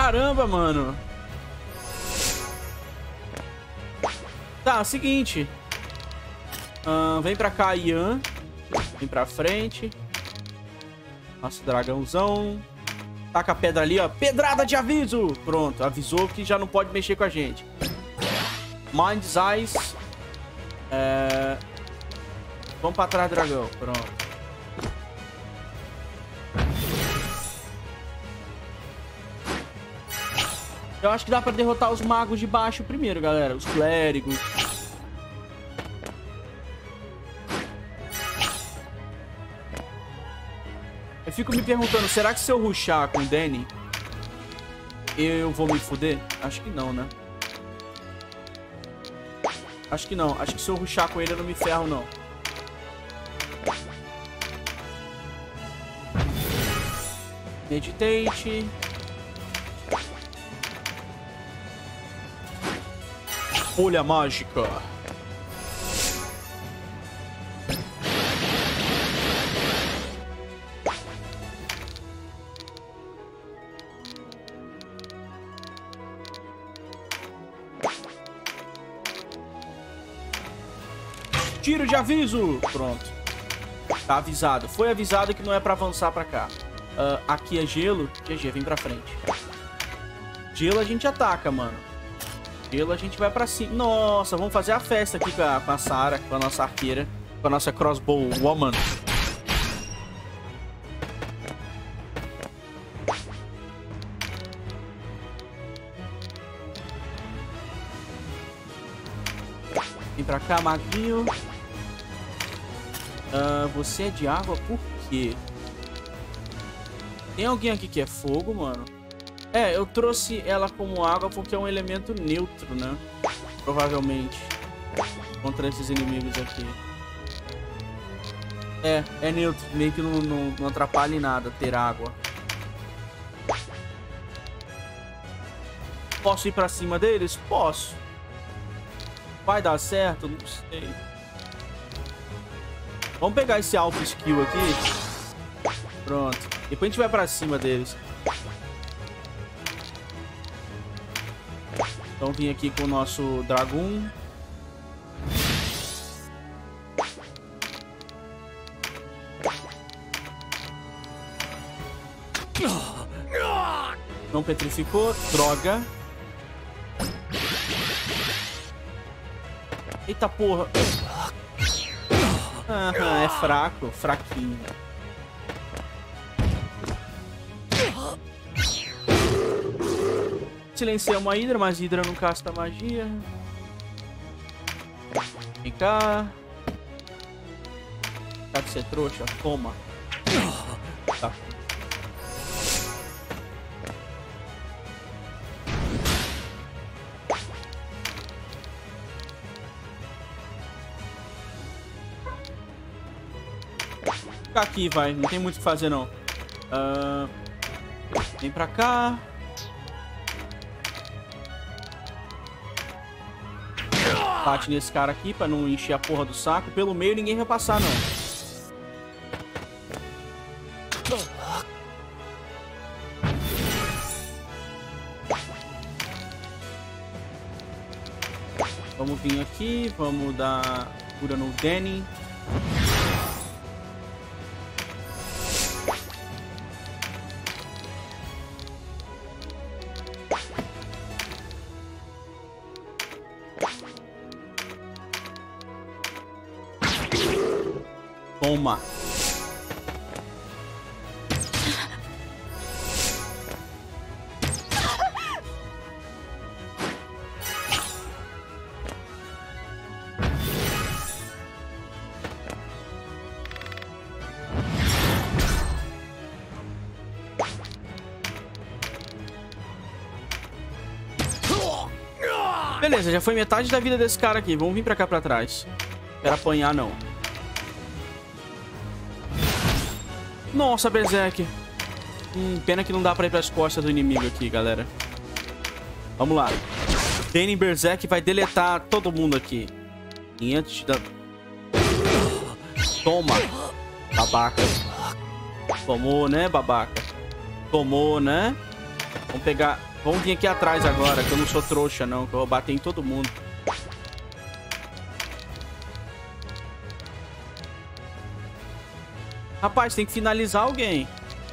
Caramba, mano. Tá, seguinte. Uh, vem pra cá, Ian. Vem pra frente. Nosso dragãozão. Taca a pedra ali, ó. Pedrada de aviso. Pronto, avisou que já não pode mexer com a gente. Mind's Eyes. É... Vamos pra trás, dragão. Pronto. Eu acho que dá pra derrotar os magos de baixo primeiro, galera. Os clérigos. Eu fico me perguntando, será que se eu rushar com o Danny, eu vou me fuder? Acho que não, né? Acho que não. Acho que se eu rushar com ele, eu não me ferro, não. Meditate. Folha mágica. Tiro de aviso. Pronto. Tá avisado. Foi avisado que não é pra avançar pra cá. Uh, aqui é gelo. G G, vem pra frente. Gelo a gente ataca, mano. Gelo a gente vai pra cima. Nossa, vamos fazer a festa aqui com a, com a Sarah, com a nossa arqueira, com a nossa crossbow woman. Vem pra cá, maguinho. Uh, você é de água por quê? Tem alguém aqui que é fogo, mano? É, eu trouxe ela como água porque é um elemento neutro, né? Provavelmente. Contra esses inimigos aqui. É, é neutro. Meio que não, não, não atrapalha em nada ter água. Posso ir pra cima deles? Posso. Vai dar certo? Não sei. Vamos pegar esse alto skill aqui. Pronto. Depois a gente vai pra cima deles. Então vim aqui com o nosso Dragoon. Não petrificou. Droga. Eita porra. Aham, é fraco. Fraquinho. Silenciamos a Hydra, mas a Hydra não casta magia. Vem cá. Tá de ser trouxa? Toma. Tá. Ficar aqui, vai. Não tem muito o que fazer, não. Uh... Vem pra cá. Bate nesse cara aqui pra não encher a porra do saco. Pelo meio ninguém vai passar, não. Vamos vir aqui. Vamos dar cura no Danny. Toma. Beleza, já foi metade da vida desse cara aqui. Vamos vir pra cá pra trás. Não quero apanhar, não. Nossa, Berserk. Hum, pena que não dá pra ir pras costas do inimigo aqui, galera. Vamos lá. Danny Berserk vai deletar todo mundo aqui. E antes de dar... Toma. Babaca. Tomou, né, babaca? Tomou, né? Vamos pegar Vamos vir aqui atrás agora, que eu não sou trouxa, não. Que eu vou bater em todo mundo. Rapaz, tem que finalizar alguém.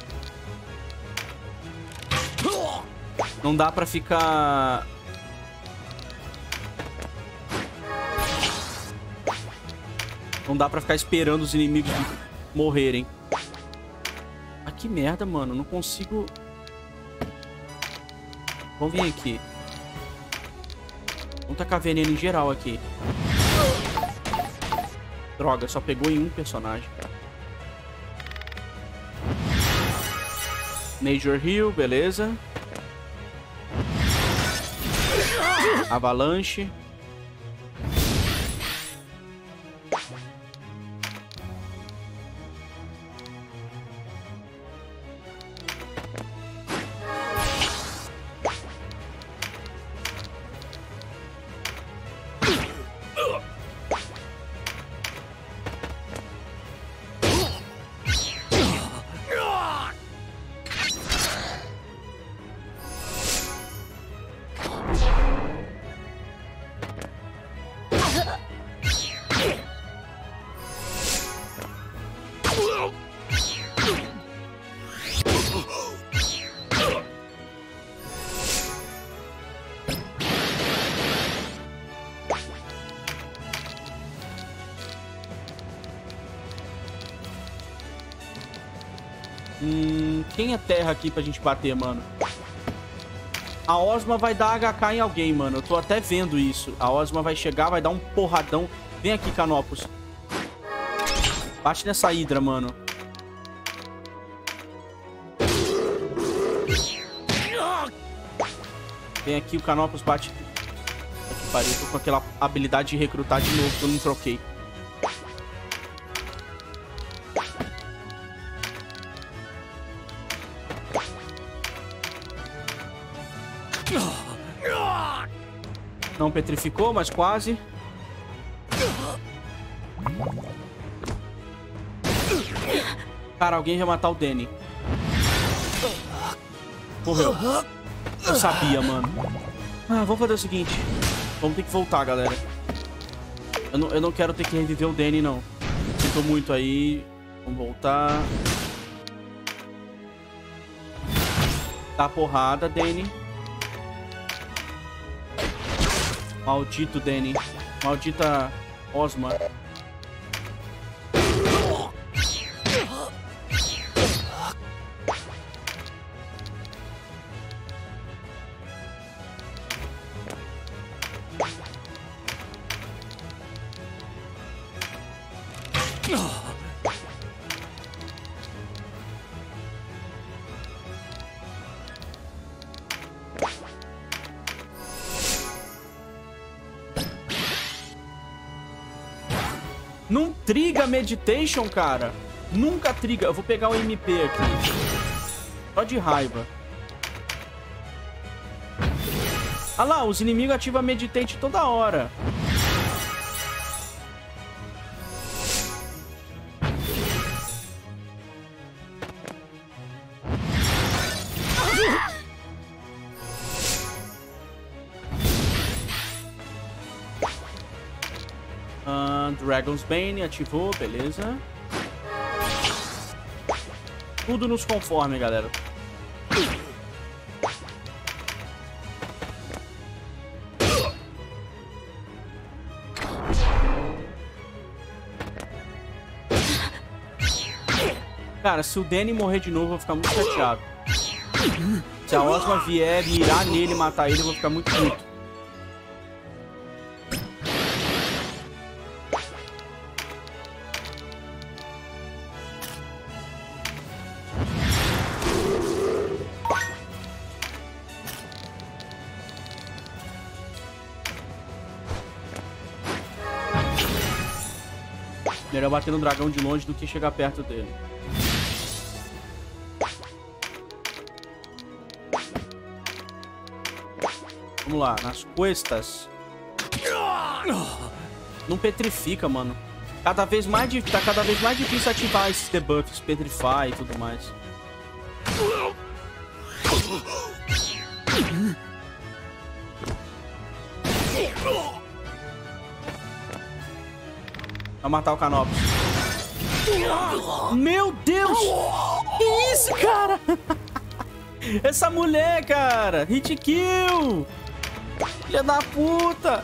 Não dá pra ficar... Não dá pra ficar esperando os inimigos morrerem. Ah, que merda, mano. Não consigo... Vamos vir aqui. Vamos tacar veneno em geral aqui. Droga, só pegou em um personagem. Major Heal, beleza. Avalanche. Hum, quem é terra aqui pra gente bater, mano? A Ozma vai dar H K em alguém, mano. Eu tô até vendo isso. A Ozma vai chegar, vai dar um porradão. Vem aqui, Canopus. Bate nessa Hydra, mano. Vem aqui, o Canopus bate. Aqui, pariu. Tô com aquela habilidade de recrutar de novo que eu não troquei. Não petrificou, mas quase. Cara, alguém vai matar o Danny. Morreu. Eu sabia, mano. Ah, vamos fazer o seguinte. Vamos ter que voltar, galera. Eu não, eu não quero ter que reviver o Danny, não. Sinto muito aí. Vamos voltar. Dá porrada, Danny. Maldito Danny. Maldita Ozma. Não triga meditation, cara. Nunca triga. Eu vou pegar o M P aqui. Só de raiva. Ah lá, os inimigos ativam meditate toda hora. Dragon's Bane ativou, beleza. Tudo nos conforme, galera. Cara, se o Danny morrer de novo, eu vou ficar muito chateado. Se a Ozma vier mirar nele e matar ele, eu vou ficar muito puto. Melhor bater no dragão de longe do que chegar perto dele. Vamos lá, nas cuestas. Não petrifica, mano. Cada vez mais difícil, tá cada vez mais difícil ativar esses debuffs, petrify e tudo mais. Vai matar o Canopus. Meu Deus! Que isso, cara? Essa mulher, cara! Hit kill! Filha da puta!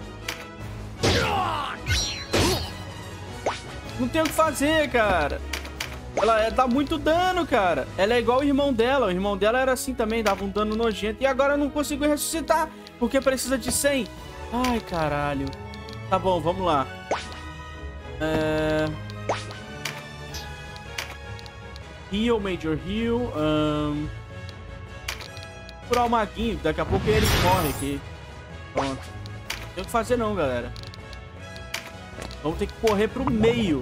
Não tem o que fazer, cara. Ela é, dá muito dano, cara. Ela é igual o irmão dela. O irmão dela era assim também, dava um dano nojento. E agora eu não consigo ressuscitar, porque precisa de cem. Ai, caralho. Tá bom, vamos lá. É... Heal, Major Heal. Um... Curar o maguinho, daqui a pouco ele morre aqui. Pronto. Não tem o que fazer não, galera. Vamos ter que correr pro meio.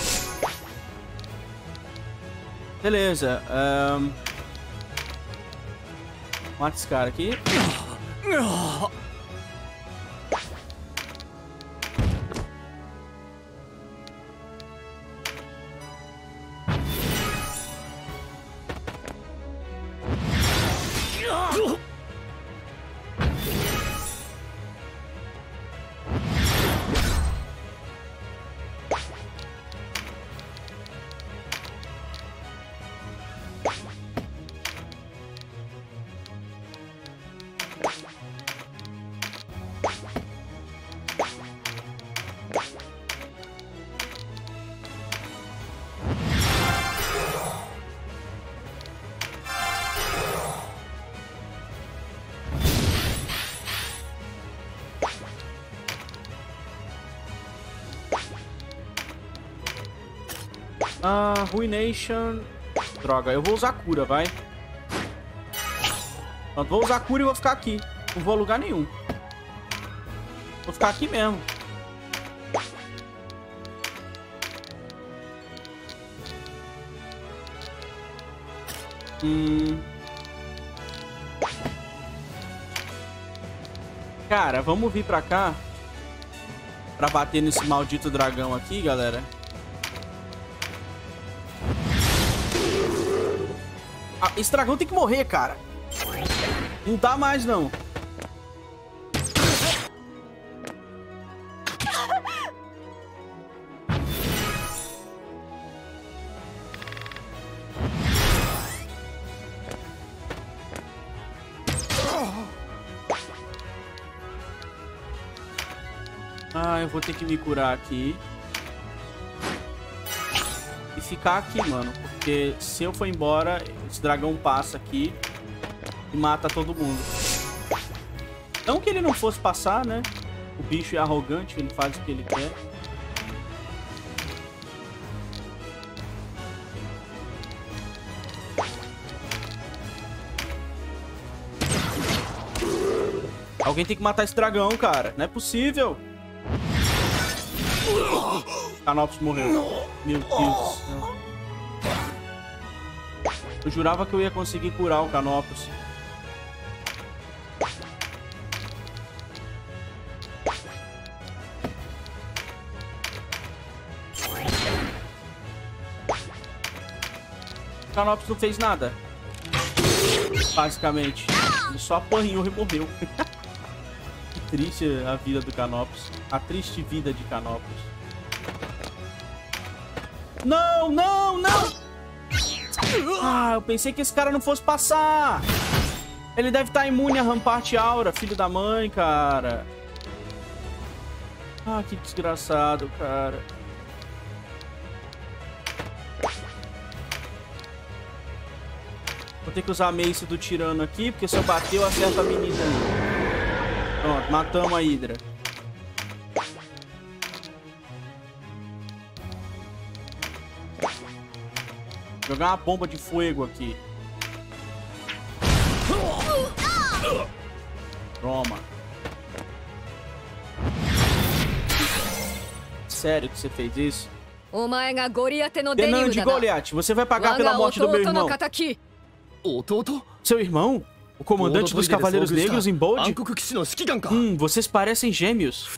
Beleza. Um... Mata esse cara aqui. Ah, Ruination. Droga, eu vou usar cura, vai. Pronto, vou usar cura e vou ficar aqui. Não vou a lugar nenhum. Vou ficar aqui mesmo. Hum... Cara, vamos vir pra cá pra bater nesse maldito dragão aqui, galera. Ah, esse dragão tem que morrer, cara. Não dá mais, não. Ah, eu vou ter que me curar aqui. E ficar aqui, mano. Porque se eu for embora, esse dragão passa aqui e mata todo mundo. Não que ele não fosse passar, né? O bicho é arrogante, ele faz o que ele quer. Alguém tem que matar esse dragão, cara. Não é possível. Canopus morreu. Meu Deus do céu. Eu jurava que eu ia conseguir curar o Canopus. O Canopus não fez nada. Basicamente. Ele só apanhou e morreu. Que triste a vida do Canopus. A triste vida de Canopus. Não, não, não! Ah, eu pensei que esse cara não fosse passar. Ele deve estar imune a Rampart Aura, filho da mãe, cara. Ah, que desgraçado, cara. Vou ter que usar a Mace do Tirano aqui, porque se eu bater, eu acerto a menina ali. Pronto, matamos a Hydra. Jogar uma bomba de fogo aqui. Toma. Sério que você fez isso? Tenente de Goliath, você vai pagar pela morte do meu irmão. Seu irmão? O comandante dos Cavaleiros Negros em Bold? Hum, vocês parecem gêmeos.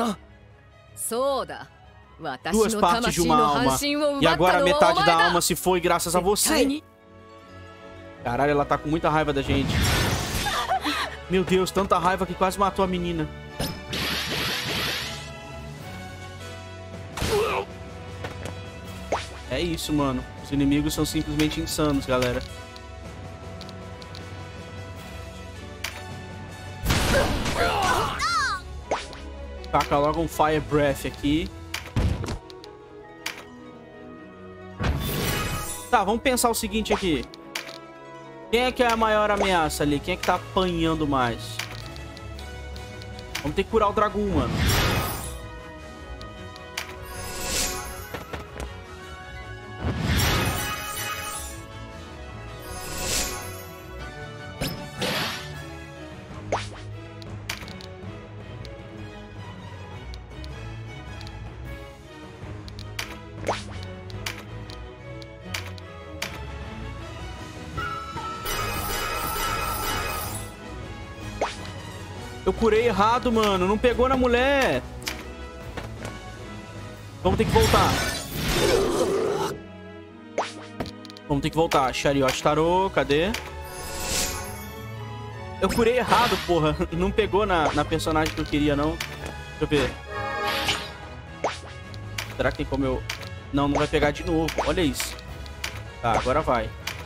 Duas partes de uma alma. E agora metade da alma se foi graças a você. Caralho, ela tá com muita raiva da gente. Meu Deus, tanta raiva que quase matou a menina. É isso, mano. Os inimigos são simplesmente insanos, galera. Taca logo um Fire Breath aqui. Tá, vamos pensar o seguinte aqui. Quem é que é a maior ameaça ali? Quem é que tá apanhando mais? Vamos ter que curar o Dragoon, mano. Eu curei errado, mano. Não pegou na mulher. Vamos ter que voltar. Vamos ter que voltar. Chariot tarô. Cadê? Eu curei errado, porra. Não pegou na, na personagem que eu queria, não. Deixa eu ver. Será que tem como eu... Não, não vai pegar de novo. Olha isso. Tá, agora vai.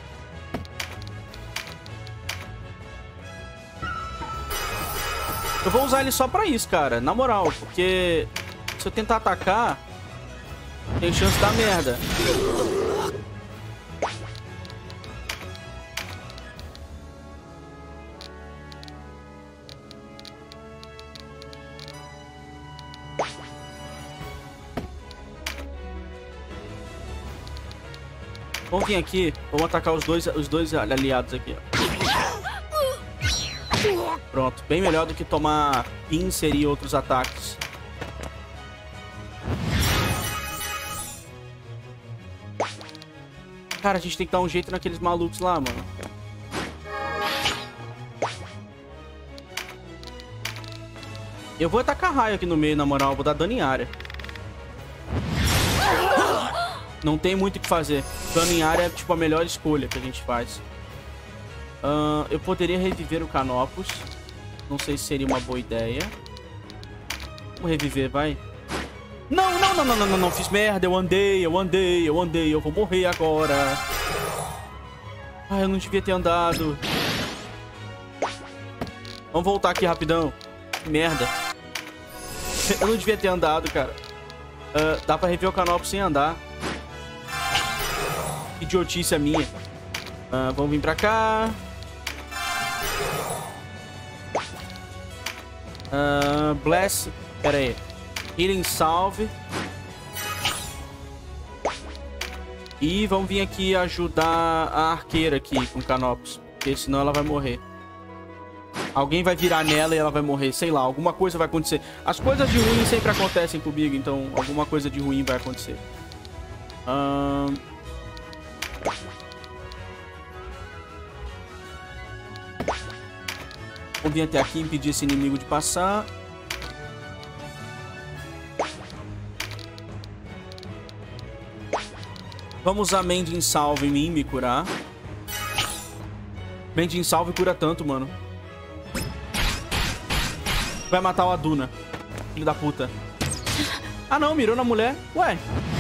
Eu vou usar ele só pra isso, cara. Na moral, porque se eu tentar atacar, tem chance de dar merda. Vamos vir aqui. Vamos atacar os dois, os dois aliados aqui, ó. Pronto, bem melhor do que tomar pincer e outros ataques. Cara, a gente tem que dar um jeito naqueles malucos lá, mano. Eu vou atacar raio aqui no meio, na moral. Vou dar dano em área. Não tem muito o que fazer. Dano em área é tipo a melhor escolha que a gente faz. Uh, eu poderia reviver o Canopus. Não sei se seria uma boa ideia. Vamos reviver, vai. Não, não, não, não, não, não, não. Fiz merda. Eu andei, eu andei, eu andei. Eu vou morrer agora. Ah, eu não devia ter andado. Vamos voltar aqui rapidão. Que merda. Eu não devia ter andado, cara. Uh, dá pra reviver o Canopus sem andar. Que idiotice a minha. Uh, vamos vir pra cá. Uh, bless. Pera aí. Healing Salve. E vamos vir aqui ajudar a arqueira aqui com o Canopus. Porque senão ela vai morrer. Alguém vai virar nela e ela vai morrer. Sei lá, alguma coisa vai acontecer. As coisas de ruim sempre acontecem comigo. Então alguma coisa de ruim vai acontecer. Ahn... Uh... Vamos vir até aqui e impedir esse inimigo de passar. Vamos usar Mending Salve em mim, me curar. Mending Salve cura tanto, mano. Vai matar o Aduna. Filho da puta. Ah, não. Mirou na mulher. Ué.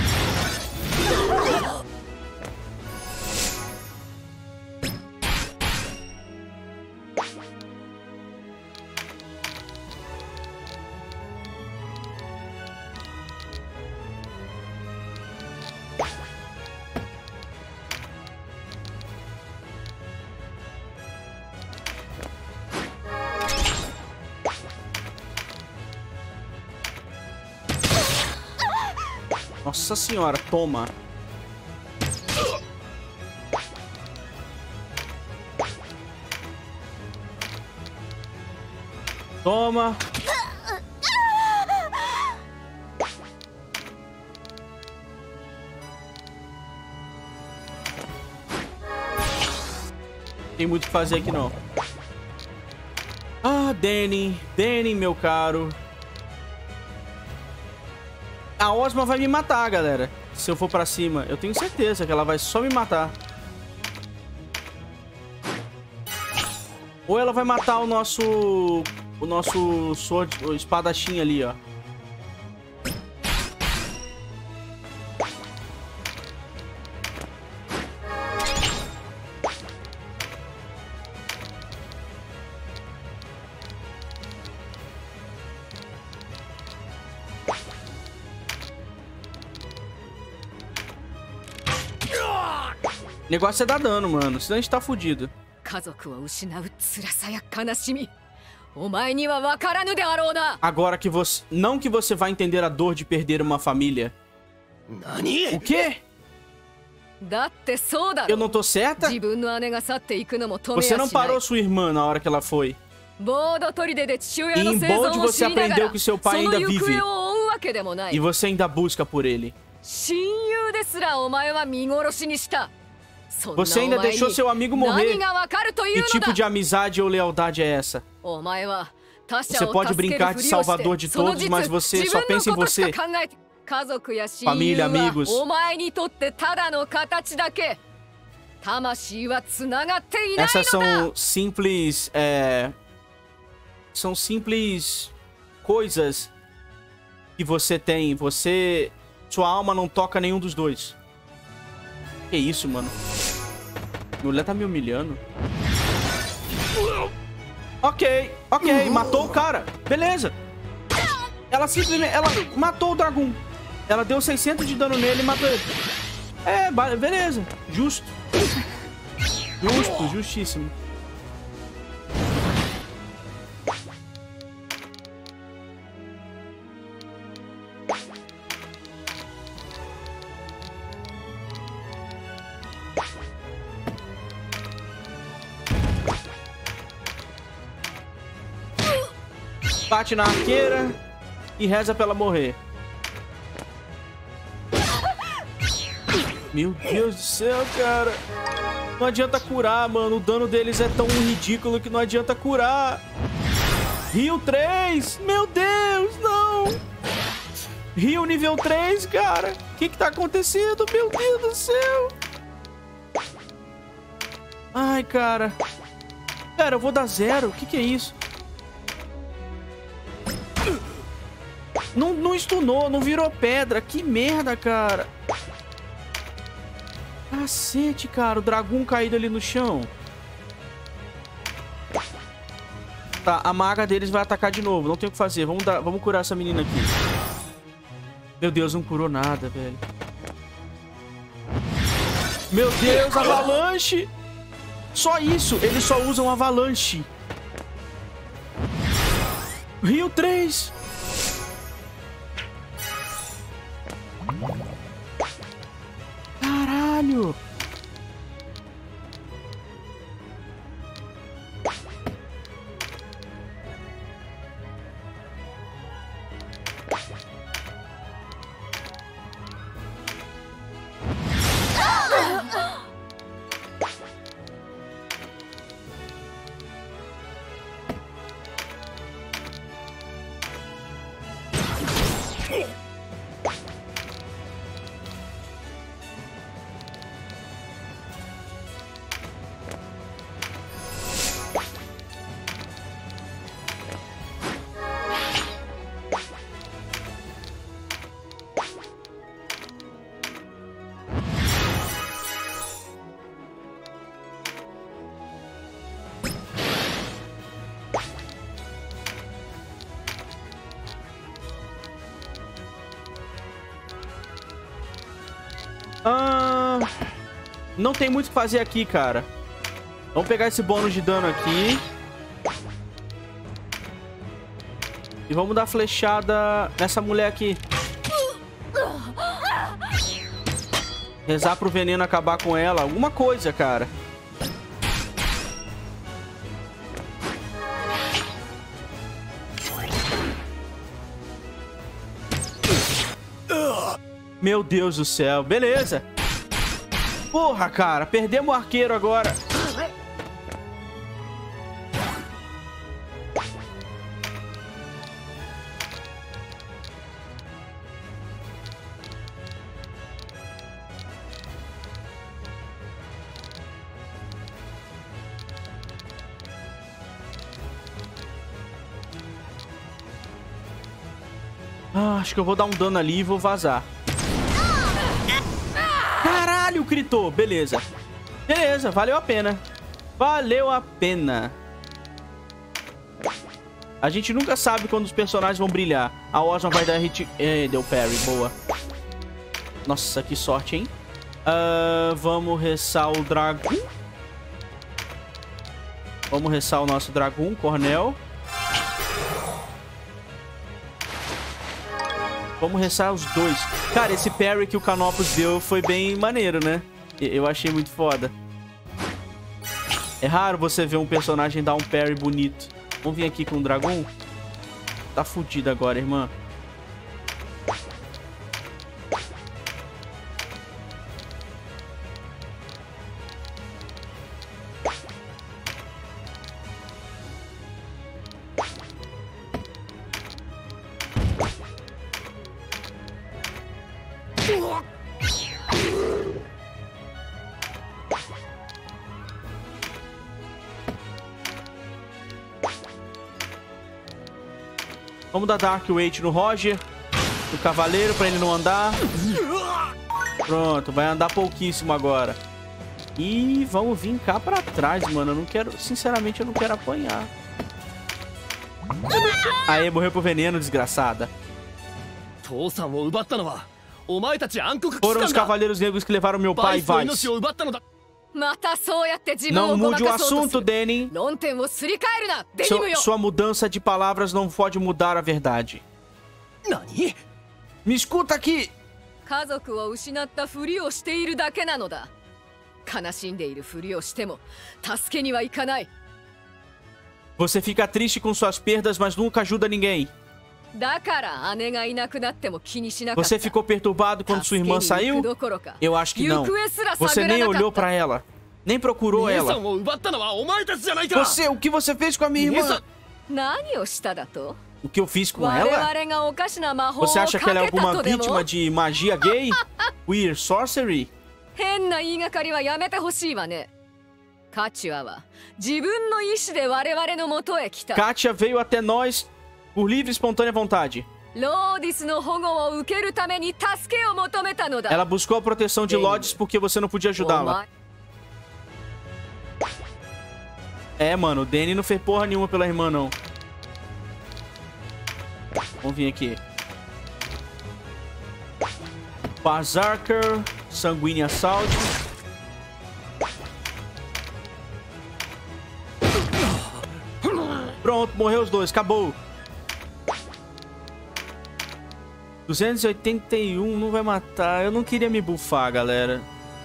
Nossa senhora, toma. Toma. Tem muito o que fazer aqui não. Ah, Danny. Danny, meu caro. A Ozma vai me matar, galera. Se eu for pra cima. Eu tenho certeza que ela vai só me matar. Ou ela vai matar o nosso... O nosso sword, o espadachim ali, ó. O negócio é dar dano, mano. Senão a gente tá fudido. Agora que você... Não que você vai entender a dor de perder uma família. O quê? Eu não tô certa? Você não parou sua irmã na hora que ela foi. E em Bold você aprendeu que seu pai ainda vive. E você ainda busca por ele. Você ainda deixou seu amigo morrer. Que tipo de amizade ou lealdade é essa? Você pode brincar de salvador de todos, mas você só pensa em você. Família, amigos. Essas são simples... É... São simples coisas que você tem. Você... Sua alma não toca nenhum dos dois. Que isso, mano? A mulher tá me humilhando. Ok, ok. Matou o cara. Beleza. Ela simplesmente... Ela matou o dragão. Ela deu seiscentos de dano nele e matou ele. É, beleza. Justo. Justo, justíssimo. Bate na arqueira e reza pra ela morrer. Meu Deus do céu, cara. Não adianta curar, mano. O dano deles é tão ridículo que não adianta curar. Rio três. Meu Deus, não. Rio nível três, cara. O que que tá acontecendo? Meu Deus do céu. Ai, cara. Cara, eu vou dar zero. O que que é isso? Não, não stunou, não virou pedra. Que merda, cara. Cacete, cara. O dragão caído ali no chão. Tá, a maga deles vai atacar de novo. Não tem o que fazer. Vamos, dar, vamos curar essa menina aqui. Meu Deus, não curou nada, velho. Meu Deus, avalanche. Só isso. Eles só usam avalanche. Rio três. Caralho! Ah, não tem muito o que fazer aqui, cara. Vamos pegar esse bônus de dano aqui. E vamos dar flechada nessa mulher aqui. Rezar pro veneno acabar com ela. Alguma coisa, cara. Meu Deus do céu. Beleza. Porra, cara. Perdemos o arqueiro agora. Ah, acho que eu vou dar um dano ali e vou vazar. Caralho, gritou. Beleza. Beleza, valeu a pena. Valeu a pena. A gente nunca sabe quando os personagens vão brilhar. A Ozma vai dar hit... É, deu parry, boa. Nossa, que sorte, hein? Uh, vamos ressar o Dragon. Vamos ressar o nosso Dragon, Cornel. Vamos ressar os dois. Cara, esse parry que o Canopus deu foi bem maneiro, né? Eu achei muito foda. É raro você ver um personagem dar um parry bonito. Vamos vir aqui com o Dragon. Tá fudido agora, irmã. Vamos dar Dark Weight no Roger, no Cavaleiro, pra ele não andar. Pronto, vai andar pouquíssimo agora. E vamos vir cá pra trás, mano. Eu não quero... Sinceramente, eu não quero apanhar. Aê, morreu pro veneno, desgraçada. Foram os Cavaleiros Negros que levaram meu pai, Vice. Não mude o assunto, Danny. Seu, sua mudança de palavras não pode mudar a verdade. Me escuta aqui. Você fica triste com suas perdas, mas nunca ajuda ninguém. Você ficou perturbado quando sua irmã saiu? Eu acho que não. Você nem olhou pra ela. Nem procurou ela. Você, o que você fez com a minha irmã? O que eu fiz com ela? Você acha que ela é alguma vítima de magia gay? Weird sorcery? Katia veio até nós por livre e espontânea vontade. Ela buscou a proteção de Lodis porque você não podia ajudá-la. É, mano, o Danny não fez porra nenhuma pela irmã, não. Vamos vir aqui. Berserker, Sanguínea Assault. Pronto, morreu os dois, acabou. duzentos e oitenta e um não vai matar. Eu não queria me buffar, galera.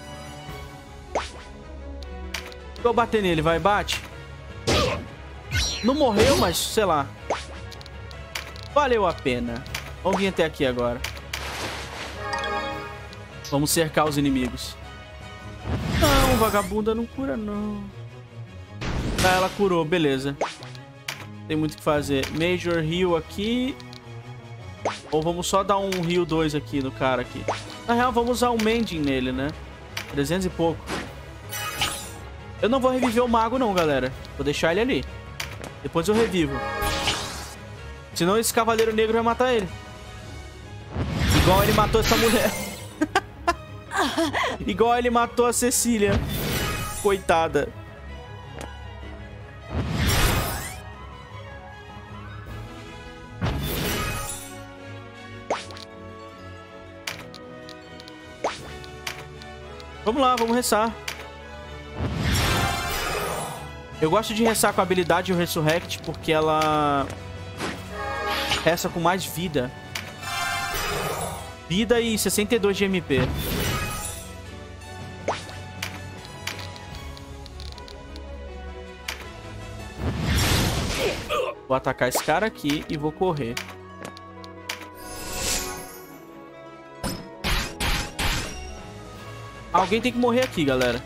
Vou bater nele, vai, bate. Não morreu, mas sei lá. Valeu a pena. Vamos vir até aqui agora. Vamos cercar os inimigos. Não, vagabunda não cura, não. Ah, ela curou, beleza. Tem muito o que fazer. Major heal aqui. Ou vamos só dar um heal dois aqui no cara aqui. Na real, vamos usar um mending nele, né? trezentos e pouco. Eu não vou reviver o mago não, galera. Vou deixar ele ali. Depois eu revivo. Senão esse cavaleiro negro vai matar ele. Igual ele matou essa mulher. Igual ele matou a Cecília. Coitada. Vamos lá, vamos ressar. Eu gosto de ressar com a habilidade o Resurrect porque ela ressa com mais vida. Vida e sessenta e dois de M P. Vou atacar esse cara aqui e vou correr. Alguém tem que morrer aqui, galera.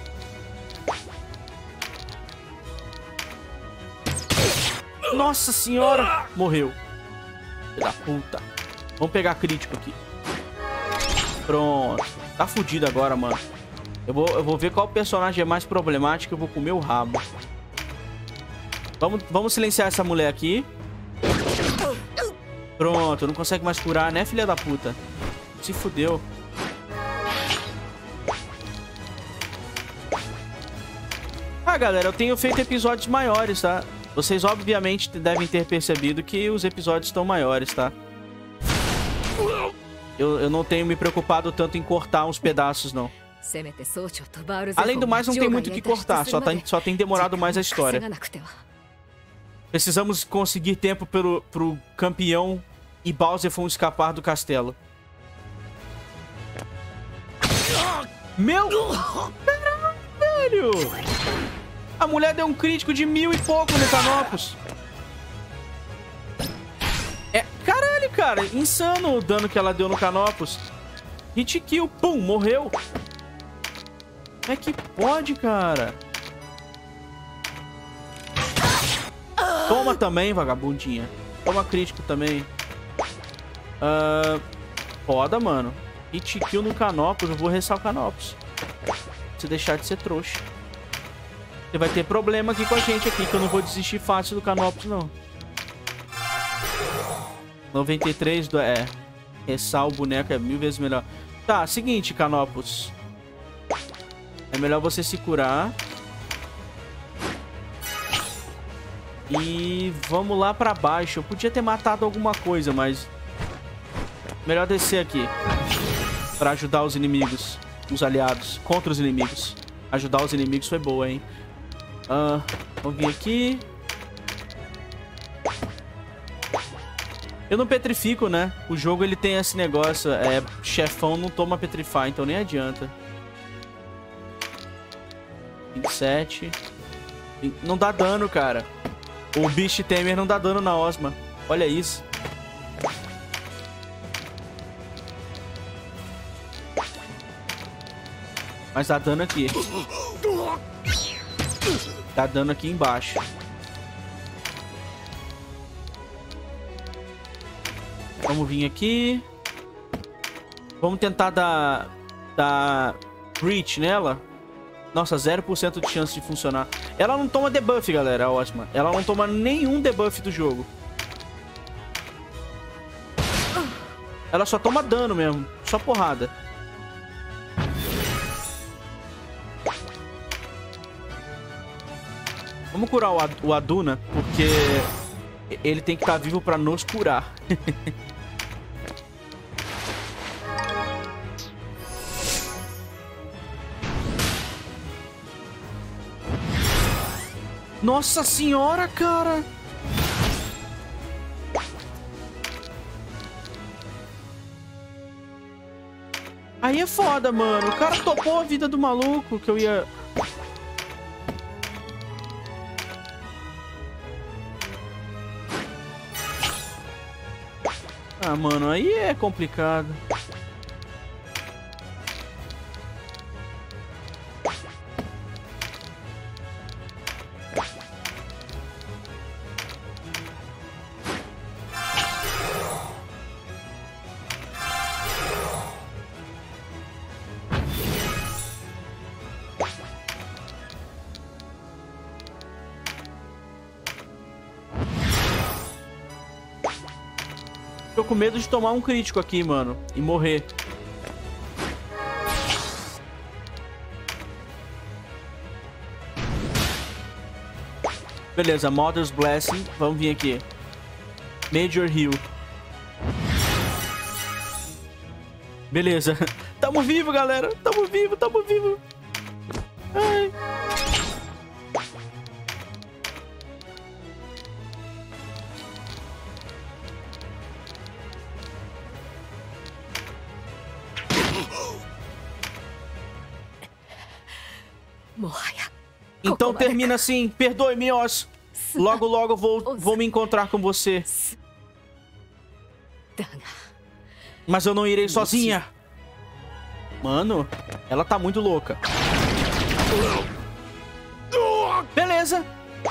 Nossa senhora! Morreu. Filho da puta. Vamos pegar crítico aqui. Pronto. Tá fudido agora, mano. Eu vou, eu vou ver qual personagem é mais problemático. Eu vou comer o rabo. Vamos, vamos silenciar essa mulher aqui. Pronto, não consegue mais curar, né, filha da puta? Se fudeu. Ah, galera, eu tenho feito episódios maiores, tá? Vocês, obviamente, devem ter percebido que os episódios estão maiores, tá? Eu, eu não tenho me preocupado tanto em cortar uns pedaços, não. Além do mais, não tem muito o que cortar, só, tá, só tem demorado mais a história. Precisamos conseguir tempo pro, pro campeão e Bowser Full escapar do castelo. Meu... Caralho, velho! A mulher deu um crítico de mil e pouco no Canopus. É... Caralho, cara. Insano o dano que ela deu no Canopus. Hit kill. Pum, morreu. Como é que pode, cara? Toma também, vagabundinha. Toma crítico também. Uh, foda, mano. Hit kill no Canopus. Eu vou restar o Canopus. Se deixar de ser trouxa. Você vai ter problema aqui com a gente aqui, que eu não vou desistir fácil do Canopus, não. noventa e três do... É. Ressar o boneco é mil vezes melhor. Tá, seguinte, Canopus. É melhor você se curar. E vamos lá pra baixo. Eu podia ter matado alguma coisa, mas... Melhor descer aqui. Pra ajudar os inimigos. Os aliados. Contra os inimigos. Ajudar os inimigos foi boa, hein? Uh, vamos vir aqui. Eu não petrifico, né? O jogo ele tem esse negócio. É, chefão não toma petrify, então nem adianta. vinte e sete. Não dá dano, cara. O Beast Tamer não dá dano na Ozma. Olha isso. Mas dá dano aqui. Dá dano aqui embaixo. Vamos vir aqui. Vamos tentar dar... Dar... Reach nela. Nossa, zero por cento de chance de funcionar. Ela não toma debuff, galera. Ótima. Ela não toma nenhum debuff do jogo. Ela só toma dano mesmo. Só porrada. Vamos curar o, Ad o Aduna, porque ele tem que estar vivo pra nos curar. Nossa senhora, cara! Aí é foda, mano. O cara topou a vida do maluco que eu ia... Ah, mano, aí é complicado. Tô com medo de tomar um crítico aqui, mano. E morrer. Beleza, Mother's Blessing. Vamos vir aqui. Major Heal. Beleza. Tamo vivo, galera. Tamo vivo, tamo vivo. Ai. Então termina assim. Perdoe-me, Oz. Logo, logo vou, vou me encontrar com você. Mas eu não irei sozinha. Mano, ela tá muito louca. Beleza.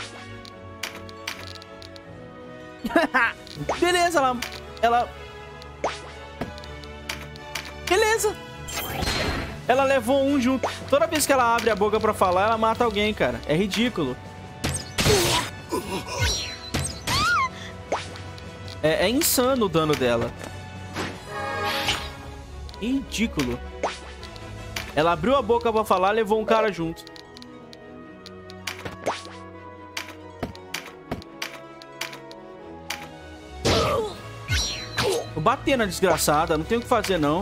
Beleza, ela... Ela... Beleza. Ela levou um junto. Toda vez que ela abre a boca pra falar, ela mata alguém, cara. É ridículo. É, é insano o dano dela. Ridículo. Ela abriu a boca pra falar, levou um cara junto. Vou bater na desgraçada, não tem o que fazer, não.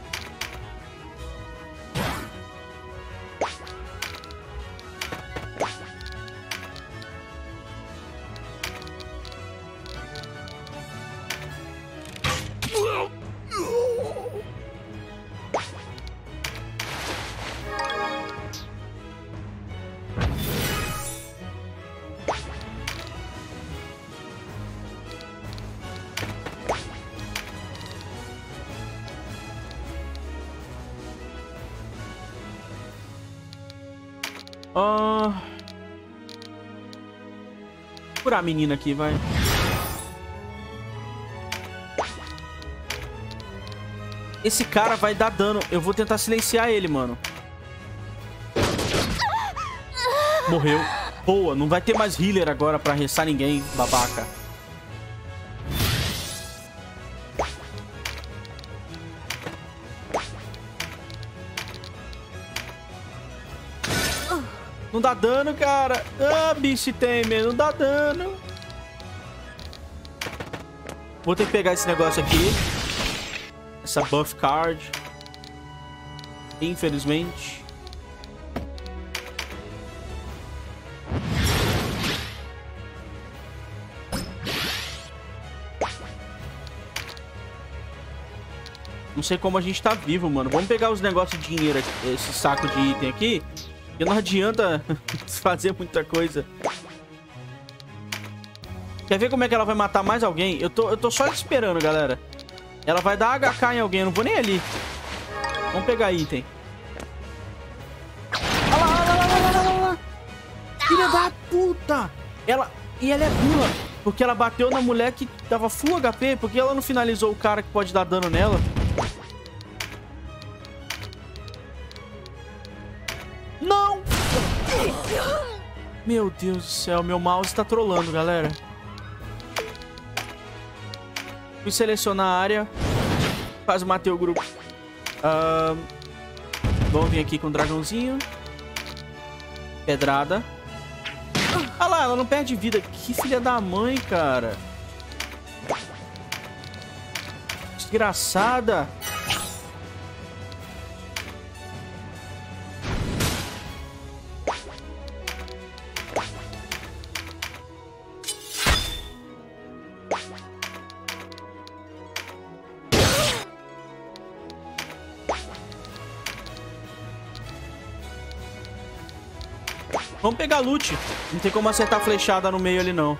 Ah... Vou curar a menina aqui, vai. Esse cara vai dar dano. Eu vou tentar silenciar ele, mano. Morreu. Boa, não vai ter mais healer agora pra restar ninguém, babaca. Não dá dano, cara. Ah, bicho Tamer, não dá dano. Vou ter que pegar esse negócio aqui. Essa buff card. Infelizmente. Não sei como a gente tá vivo, mano. Vamos pegar os negócios de dinheiro aqui, esse saco de item aqui. E não adianta fazer muita coisa. Quer ver como é que ela vai matar mais alguém? Eu tô, eu tô só esperando, galera. Ela vai dar H K em alguém. Eu não vou nem ali. Vamos pegar item. Olha lá, olha lá, olha lá, olha lá. Filha da puta. Ela... E ela é burra. Porque ela bateu na mulher que dava full H P. Porque ela não finalizou o cara que pode dar dano nela. Não! Meu Deus do céu, meu mouse tá trolando, galera. Fui selecionar a área. Quase matei o grupo. Uh, vamos vir aqui com o dragãozinho. Pedrada. Ah lá, ela não perde vida. Que filha da mãe, cara. Desgraçada. Vamos pegar loot. Não tem como acertar a flechada no meio ali, não.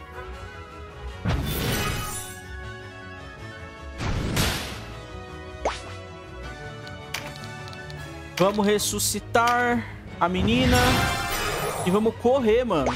Vamos ressuscitar a menina. E vamos correr, mano.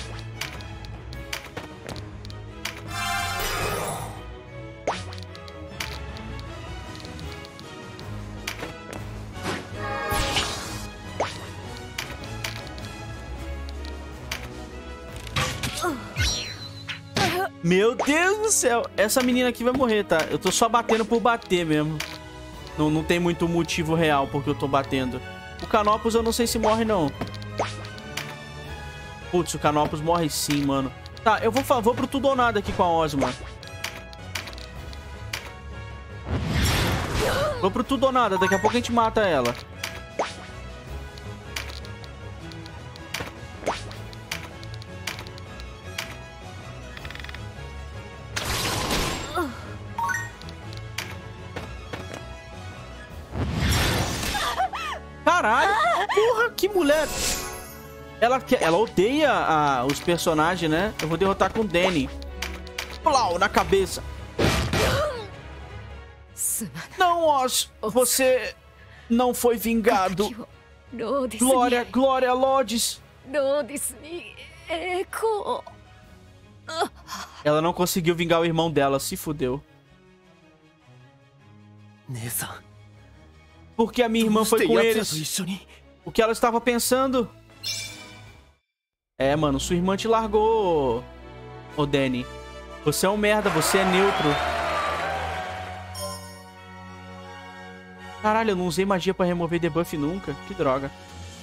Meu Deus do céu. Essa menina aqui vai morrer, tá? Eu tô só batendo por bater mesmo. Não, não tem muito motivo real porque eu tô batendo. O Canopus eu não sei se morre, não. Putz, o Canopus morre sim, mano. Tá, eu vou, vou pro tudo ou nada aqui com a Ozma. Vou pro tudo ou nada. Daqui a pouco a gente mata ela. Caralho, porra, que mulher. Ela, ela odeia a, os personagens, né? Eu vou derrotar com o Danny. Plau, na cabeça. Não, Oz, você não foi vingado. Glória, Glória, Lodes. Ela não conseguiu vingar o irmão dela, se fudeu. Porque a minha irmã foi com eles. O que ela estava pensando? É, mano, sua irmã te largou, ô Danny. Você é um merda, você é neutro. Caralho, eu não usei magia pra remover debuff nunca. Que droga.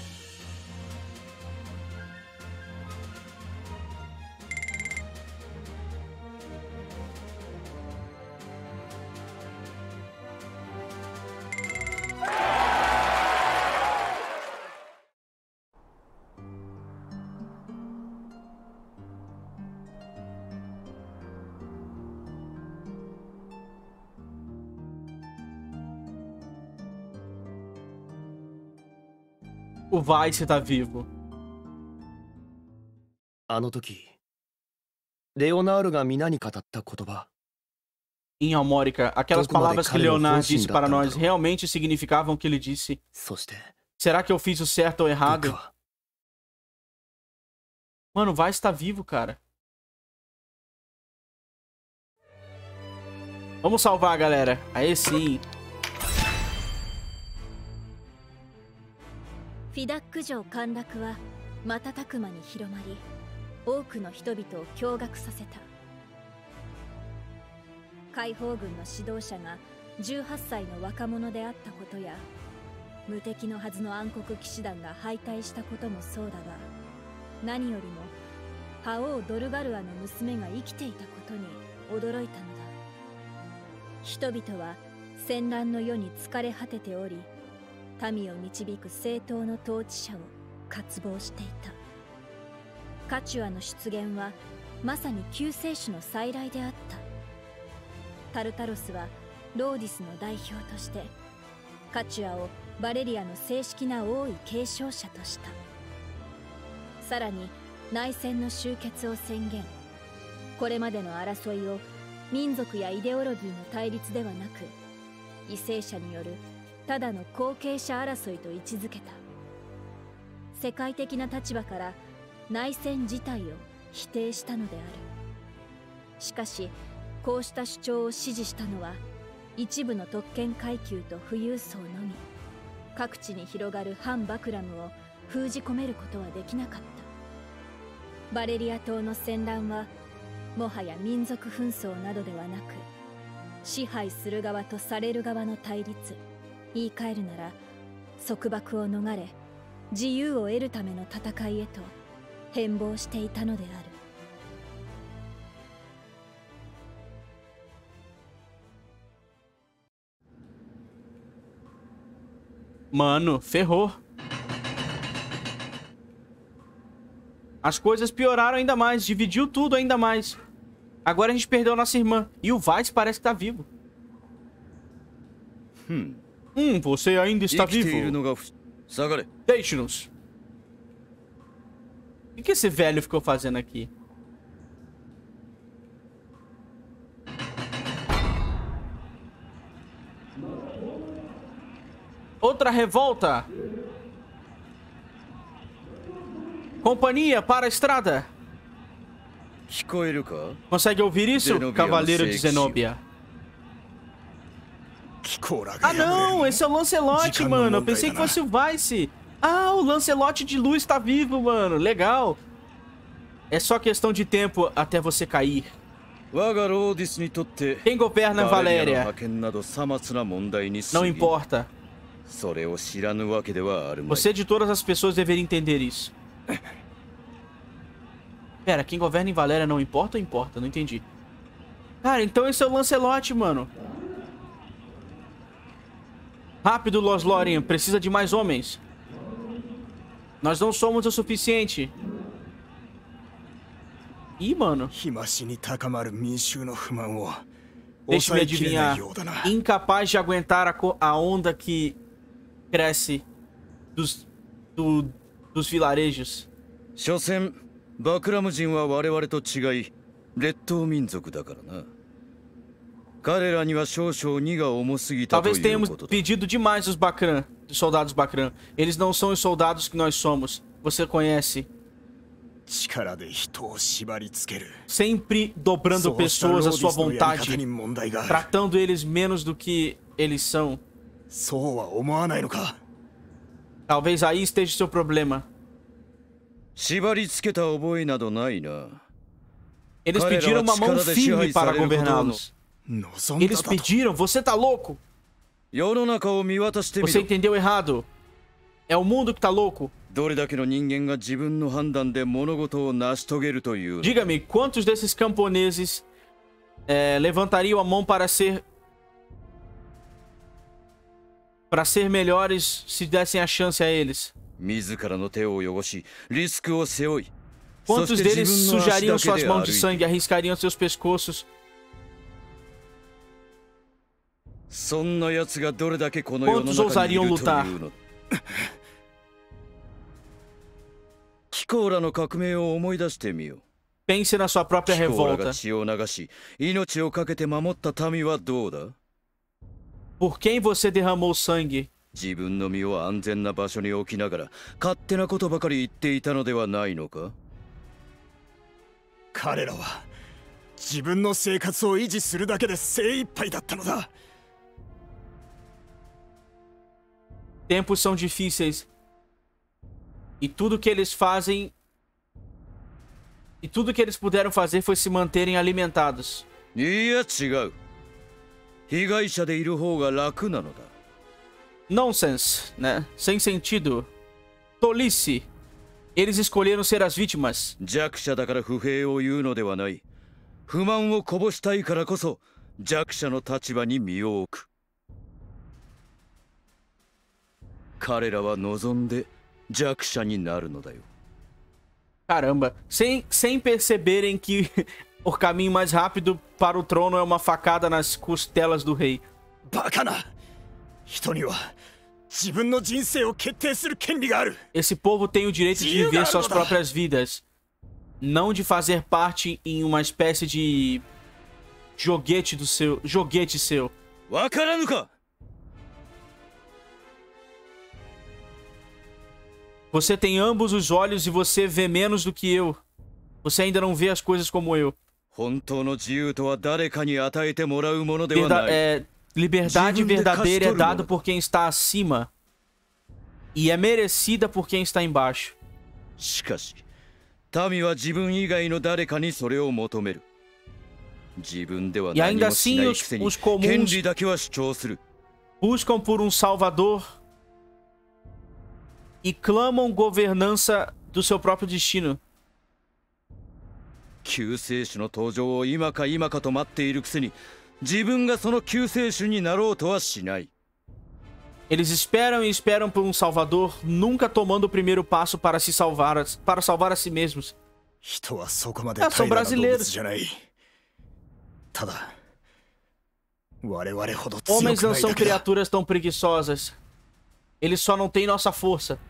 O Vice tá vivo. あの時、レオナールが皆に語った言葉。 Em Almórica, aquelas palavras que Leonard disse para nós realmente significavam o que ele disse. そして、 Será que eu fiz o certo ou errado? 僕は Mano, o Vice tá vivo, cara. Vamos salvar, galera. Aí sim. フィダック城陥落は瞬く間に広まり、多くの人々を驚愕させた。解放軍の指導者がじゅうはっさいの若者であったことや、無敵のはずの暗黒騎士団が敗退したこともそうだが、何よりも覇王ドルガルアの娘が生きていたことに驚いたのだ。人々は戦乱の世に疲れ果てており、民を導く正統の統治者を渇望していた。カチュアの出現はまさに救世主の再来であった。タルタロスはローディスの代表としてカチュアをバレリアの正式な王位継承者とした。さらに内戦の終結を宣言。これまでの争いを民族やイデオロギーの対立ではなく、為政者によるただの後継者争いと位置づけた。世界的な立場から内戦自体を否定したのである。しかしこうした主張を支持したのは一部の特権階級と富裕層のみ。各地に広がる反バクラムを封じ込めることはできなかった。バレリア島の戦乱はもはや民族紛争などではなく、支配する側とされる側の対立、言い換えるなら束縛を逃れ自由を得るための戦いへと変貌していたのである。 Mano, ferrou. As coisas pioraram ainda mais, dividiu tudo ainda mais. Agora a gente perdeu a nossa irmã. E o Vice parece que tá vivo. Hum. Hum, você ainda está vivo. Deixe-nos. O que esse velho ficou fazendo aqui? Outra revolta. Companhia, para a estrada. Consegue ouvir isso, Cavaleiro de Zenobia? Ah não, esse é o Lancelot, mano. Eu pensei que fosse o Vice. Ah, o Lancelot de luz tá vivo, mano. Legal. É só questão de tempo até você cair. Quem governa Valéria? Não importa. Você de todas as pessoas deveria entender isso. Pera, quem governa em Valéria não importa ou importa? Não entendi. Cara, então esse é o Lancelot, mano. Rápido, Lothlórien. Precisa de mais homens. Nós não somos o suficiente. Ih, mano. Deixa-me adivinhar. Incapaz de aguentar a, a onda que cresce dos, do, dos vilarejos. Talvez tenhamos pedido demais os Bakran, os soldados Bakran. Eles não são os soldados que nós somos. Você conhece. Sempre dobrando pessoas à sua vontade, tratando eles menos do que eles são. Talvez aí esteja o seu problema. Eles pediram uma mão firme para governá-los. Eles pediram? Você tá louco? 世の中を見渡してみ Você ろ。 entendeu errado. É o mundo que tá louco. どれだけの人間が自分の判断で物事を成し遂げるというの。 Diga-me, quantos desses camponeses é, levantariam a mão para ser para ser melhores se dessem a chance a eles? 自らの手を汚し、リスクを背負い、 Quantos そして deles 自分の足 sujariam だけ suas で mãos 歩 de いて sangue, arriscariam seus pescoços? そんな奴がどれだけこの世の Quantos 中にい ousariam ると lutar? いうの。キコーラの革命を思い出してみよう。 Pense na sua própria キコーラ revolta. が血を流し、命を懸けて守った民はどうだ？ Por quem você derramou sangue? 自分の身を安全な場所に置きながら勝手なことばかり言っていたのではないのか？ 彼らは自分の生活を維持するだけで精一杯だったのだ。 Tempos são difíceis. E tudo que eles fazem... E tudo que eles puderam fazer foi se manterem alimentados. いや違う。被害者でいる方が楽なのだ。 Nonsense, né? Sem sentido. Tolice. Eles escolheram ser as vítimas. 弱者だから不平を言うのではない。不満をこぼしたいからこそ弱者の立場に身を置く。彼らは望んで弱者になるのだよ。 Caramba. Sem, sem perceberem que o caminho mais rápido para o trono é uma facada nas costelas do rei. バカな。人には自分の人生を決定する権利がある。 Esse povo tem o direito de viver suas próprias vidas. Não de fazer parte em uma espécie de joguete do seu, joguete seu. わからぬか。 Você tem ambos os olhos e você vê menos do que eu. Você ainda não vê as coisas como eu. 本当の自由とは誰かに与えてもらうものでは Verda ない。 é, liberdade verdadeira é dada por quem está acima. E é merecida por quem está embaixo. しかし、民は自分以外の誰かにそれを求める。自分では何もしないくせに os comuns 権利だけは主張する。 Buscam por um salvador e clamam governança do seu próprio destino. 救世主の登場を今か今かと待っているくせに、自分がその救世主になろうとはしない。 Eles esperam e esperam por um salvador, nunca tomando o primeiro passo para se salvar, para salvar a si mesmos. 人はそこまで Ah, são 平らな動 brasileiros. 物じゃない。ただ、我々ほど強 Homens く não ない são だけだ。 criaturas tão preguiçosas. Eles só não têm nossa força.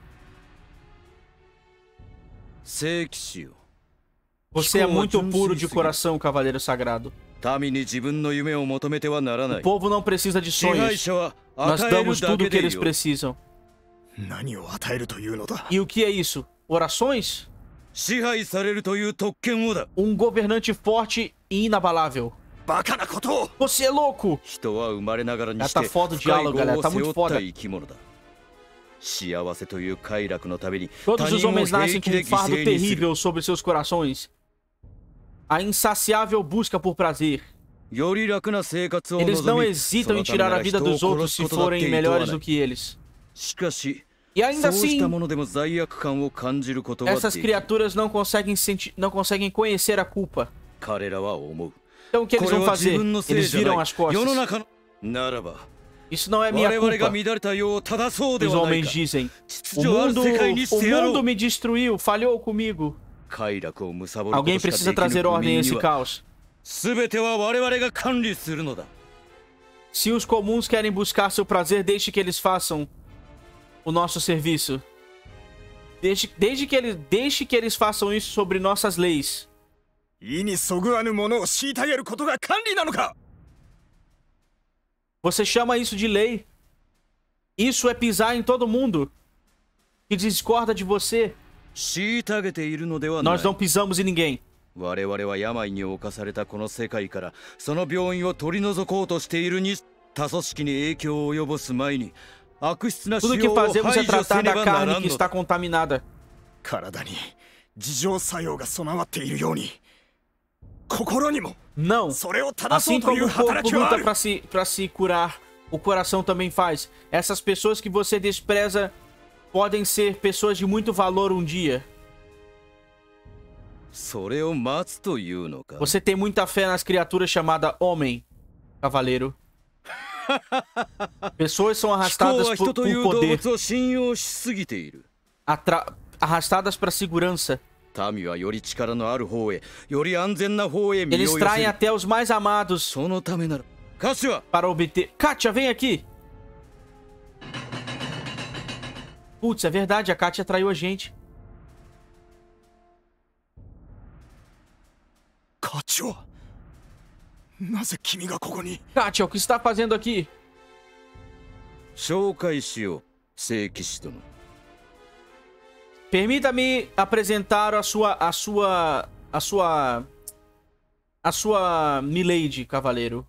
聖騎士よ。 Você é muito puro de coração, Cavaleiro Sagrado. 民に自分の夢を求めてはならな O い。 povo não precisa de 支配 sonhos. 者は Nós 与える damos だ tudo け o que で eles よ。 precisam. 何を与えるというのだ。 E o que é isso? Orações? 支配されるという特権をだ。 Um governante forte e inabalável. バカなことを。 Você é louco! 人は生まれながらにし Ah, て tá foda o 深い diálogo, 業 galera. を Tá 背 muito 負った foda. 生き物だ。幸せという快楽のために Todos 他 os 人を homens 平 nascem 気 com で um 犠 fardo 牲にする。 terrível sobre seus corações. A insaciável busca por prazer. より楽な生活を Eles 望 não み、 hesitam そ em のため tirar な a ら vida 人を dos 殺 outros す se ことだって forem 厭わ melhores な do い。 que eles. しかし、 E ainda そうした assim, ものでも罪悪感を感じることはで essas きる。 criaturas não conseguem sentir, não conseguem conhecer a culpa. 彼らは思う。 Então o que eles これ vão は自 fazer? 分のせい Eles じゃ viram ない as。costas. 世の中のならば、 Isso não é 我 minha 々が culpa. 乱れた世を正そうで Os はない homens か。 dizem. 秩 O 序ある mundo, 世界にし o てやろ mundo う。 me destruiu, falhou comigo. 快楽を貪ること Alguém しか precisa できぬ trazer 国 ordem a 民 esse には、 caos. すべては我々が管理するのだ。 Se os comuns querem buscar seu prazer, deixe que eles façam o nosso serviço. Deixe, desde que eles, deixe que eles façam isso sobre nossas leis. 意にそぐわぬものを虐げることが管理なのか。 Você chama isso de lei? Isso é pisar em todo mundo que discorda de você. 虐げているのではない。 Nós não pisamos em ninguém. 我々は病に侵されたこの世界からその病院を取り除こうとしているに他組織に影響を及ぼす前に悪質な使 Tudo que 用を fazemos é 排除 tratar せね da ばな carne らん que の está だ。 contaminada. 体に自浄作用が備わっているように、心にも Não. それを正そ Assim うとい como う o corpo 働きはあ luta る。 para se, para se curar, o coração também faz. Essas pessoas que você despreza podem ser pessoas de muito valor um dia. Você tem muita fé nas criaturas chamadas homem, cavaleiro. Pessoas são arrastadas por, por poder. Atra arrastadas para segurança. Eles traem até os mais amados para obter... Katia, vem aqui! Putz, é verdade, a Katia traiu a gente. Katia, Katia, o que está fazendo aqui? Permita-me apresentar a sua, a sua, a sua, a sua Milady, cavaleiro.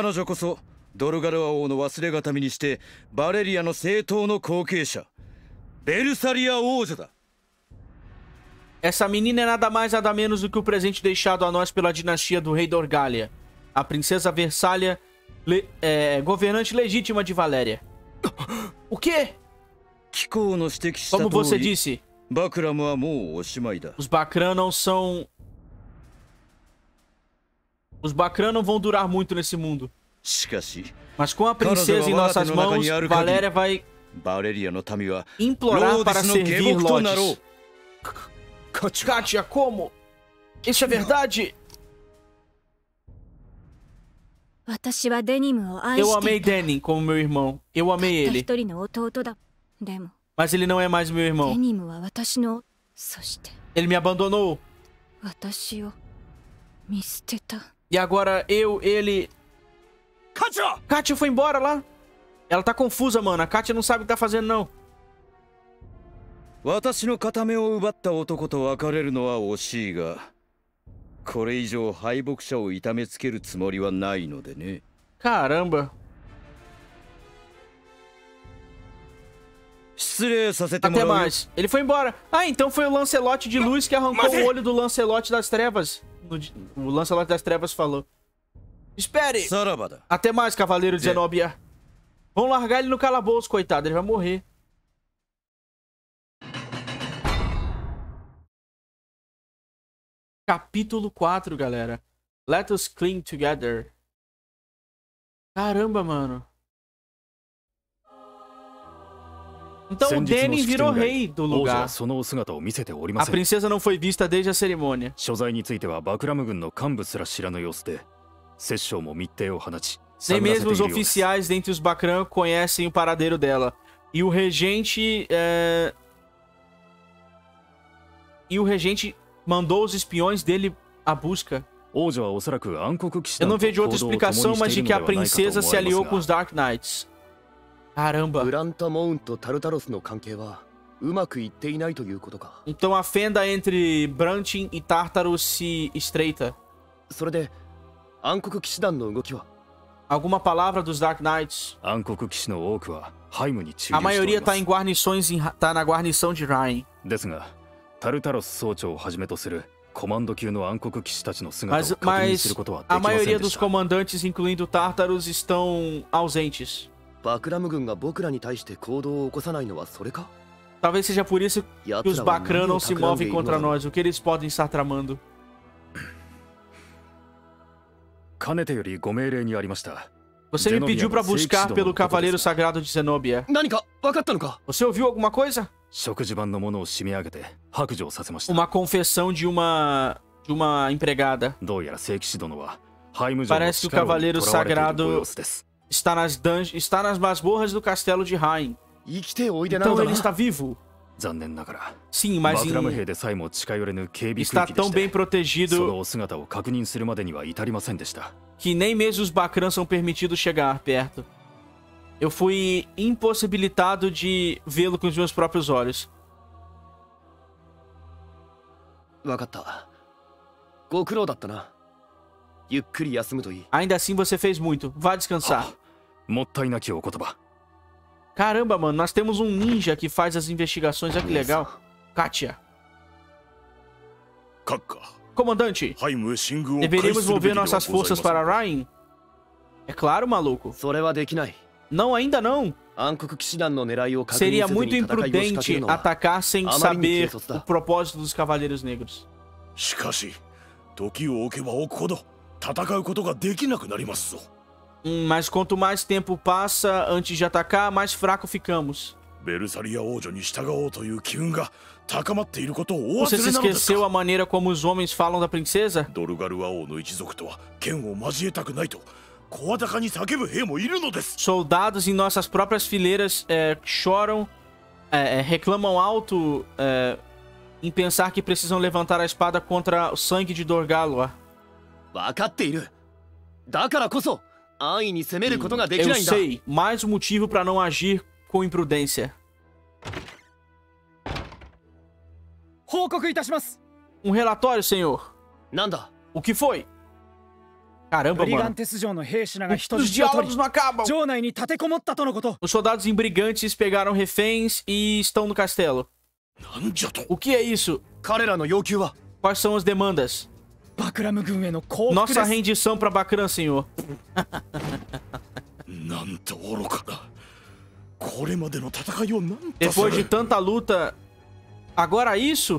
Essa menina é nada mais nada menos do que o presente deixado a nós pela dinastia do rei Dorgalia. A princesa Versália, le, é, governante legítima de Valéria. O quê? Como você disse, os Bakran não são... Os Bakran não vão durar muito nesse mundo. Mas com a princesa em nossas mãos, Valéria vai implorar para servir Lodis. Katia, como? Isso é verdade? Eu amei Denim como meu irmão. Eu amei ele. Mas ele não é mais meu irmão. Ele me abandonou. E agora eu, ele... Katia! Katia foi embora lá. Ela tá confusa, mano. A Katia não sabe o que tá fazendo, não. Caramba. Até mais. Ele foi embora. Ah, então foi o Lancelot de Luz que arrancou o olho do Lancelot das Trevas. O Lancelot das Trevas falou. Espere. Até mais, cavaleiro de Zenobia. Vão largar ele no calabouço, coitado. Ele vai morrer. Capítulo quatro, galera. Let us cling together. Caramba, mano. Então o Denim virou rei do lugar. A princesa não foi vista desde a cerimônia. Nem mesmo os oficiais dentre os Bakran conhecem o paradeiro dela. E o regente... É... E o regente mandou os espiões dele à busca. Eu não vejo outra explicação, mas de que a princesa se aliou com os Dark Knights. Caramba. Então a fenda entre Brantin e Tartarus se estreita. Alguma palavra dos Dark Knights? A maioria está em guarnições, em, tá na guarnição de Ryan. Mas, mas a maioria dos comandantes, incluindo Tartarus, estão ausentes. Talvez seja por isso que os Bakran não se movem contra nós. O que eles podem estar tramando? Você me pediu para buscar pelo Cavaleiro Sagrado de Zenobia. Você ouviu alguma coisa? Uma confessão de uma de uma empregada. Parece que o Cavaleiro Sagrado está nas dungeons, está nas masmorras do castelo de Rain. Então ele está vivo. Sim, mas em... está tão bem protegido que nem mesmo os Bakran são permitidos chegar perto. Eu fui impossibilitado de vê-lo com os meus próprios olhos. Ainda assim você fez muito. Vá descansar. Caramba, mano, nós temos um ninja que faz as investigações. Olha que legal. Katia. Comandante, deveríamos mover nossas forças para Ryan? É claro, maluco. Não, ainda não. Seria muito imprudente atacar sem saber o propósito dos Cavaleiros Negros. Hum, mas quanto mais tempo passa antes de atacar, mais fraco ficamos. Você se esqueceu a maneira como os homens falam da princesa? Soldados em nossas próprias fileiras é, choram, é, reclamam alto é, em pensar que precisam levantar a espada contra o sangue de Dorgalwa. Eu sei, mais um motivo para não agir com imprudência. Um relatório, senhor. O que foi? Caramba, mano. Os diálogos não acabam. Os soldados imbrigantes pegaram reféns e estão no castelo. O que é isso? Quais são as demandas? Nossa rendição para Bakran, senhor. Depois de tanta luta, agora isso?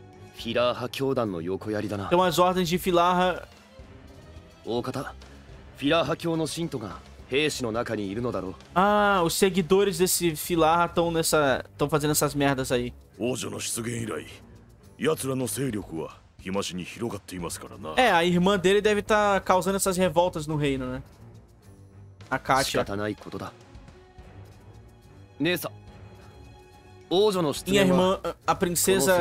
São as ordens de Filarra. Ah, os seguidores desse Filarra estão nessa, estão fazendo essas merdas aí. É, a irmã dele deve estar causando essas revoltas no reino, né? A Katia. Minha irmã, a princesa...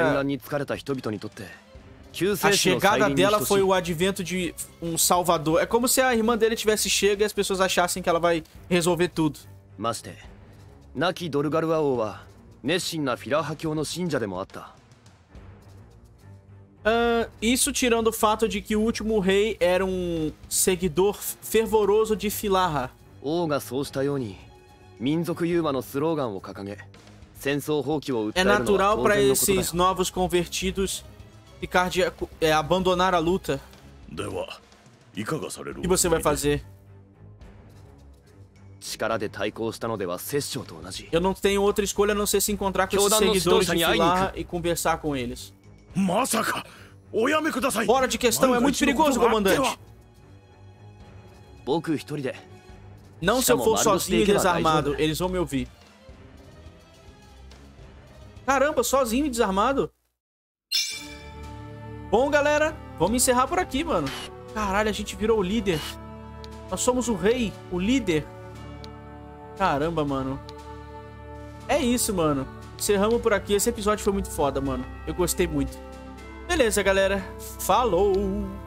A chegada dela foi o advento de um salvador. É como se a irmã dele tivesse chego e as pessoas achassem que ela vai resolver tudo. Uh, isso tirando o fato de que o último rei era um seguidor fervoroso de Filarra. É natural para esses novos convertidos ficar de, é, abandonar a luta. O que você vai fazer? Eu não tenho outra escolha a não ser se encontrar com esses seguidores de Filarra e conversar com eles. Fora de questão, é muito perigoso, comandante. Não se eu for sozinho e desarmado, eles vão me ouvir. Caramba, sozinho e desarmado? Bom, galera, vamos encerrar por aqui, mano. Caralho, a gente virou o líder. Nós somos o rei, o líder. Caramba, mano. É isso, mano. Encerramos por aqui. Esse episódio foi muito foda, mano. Eu gostei muito. Beleza, galera. Falou!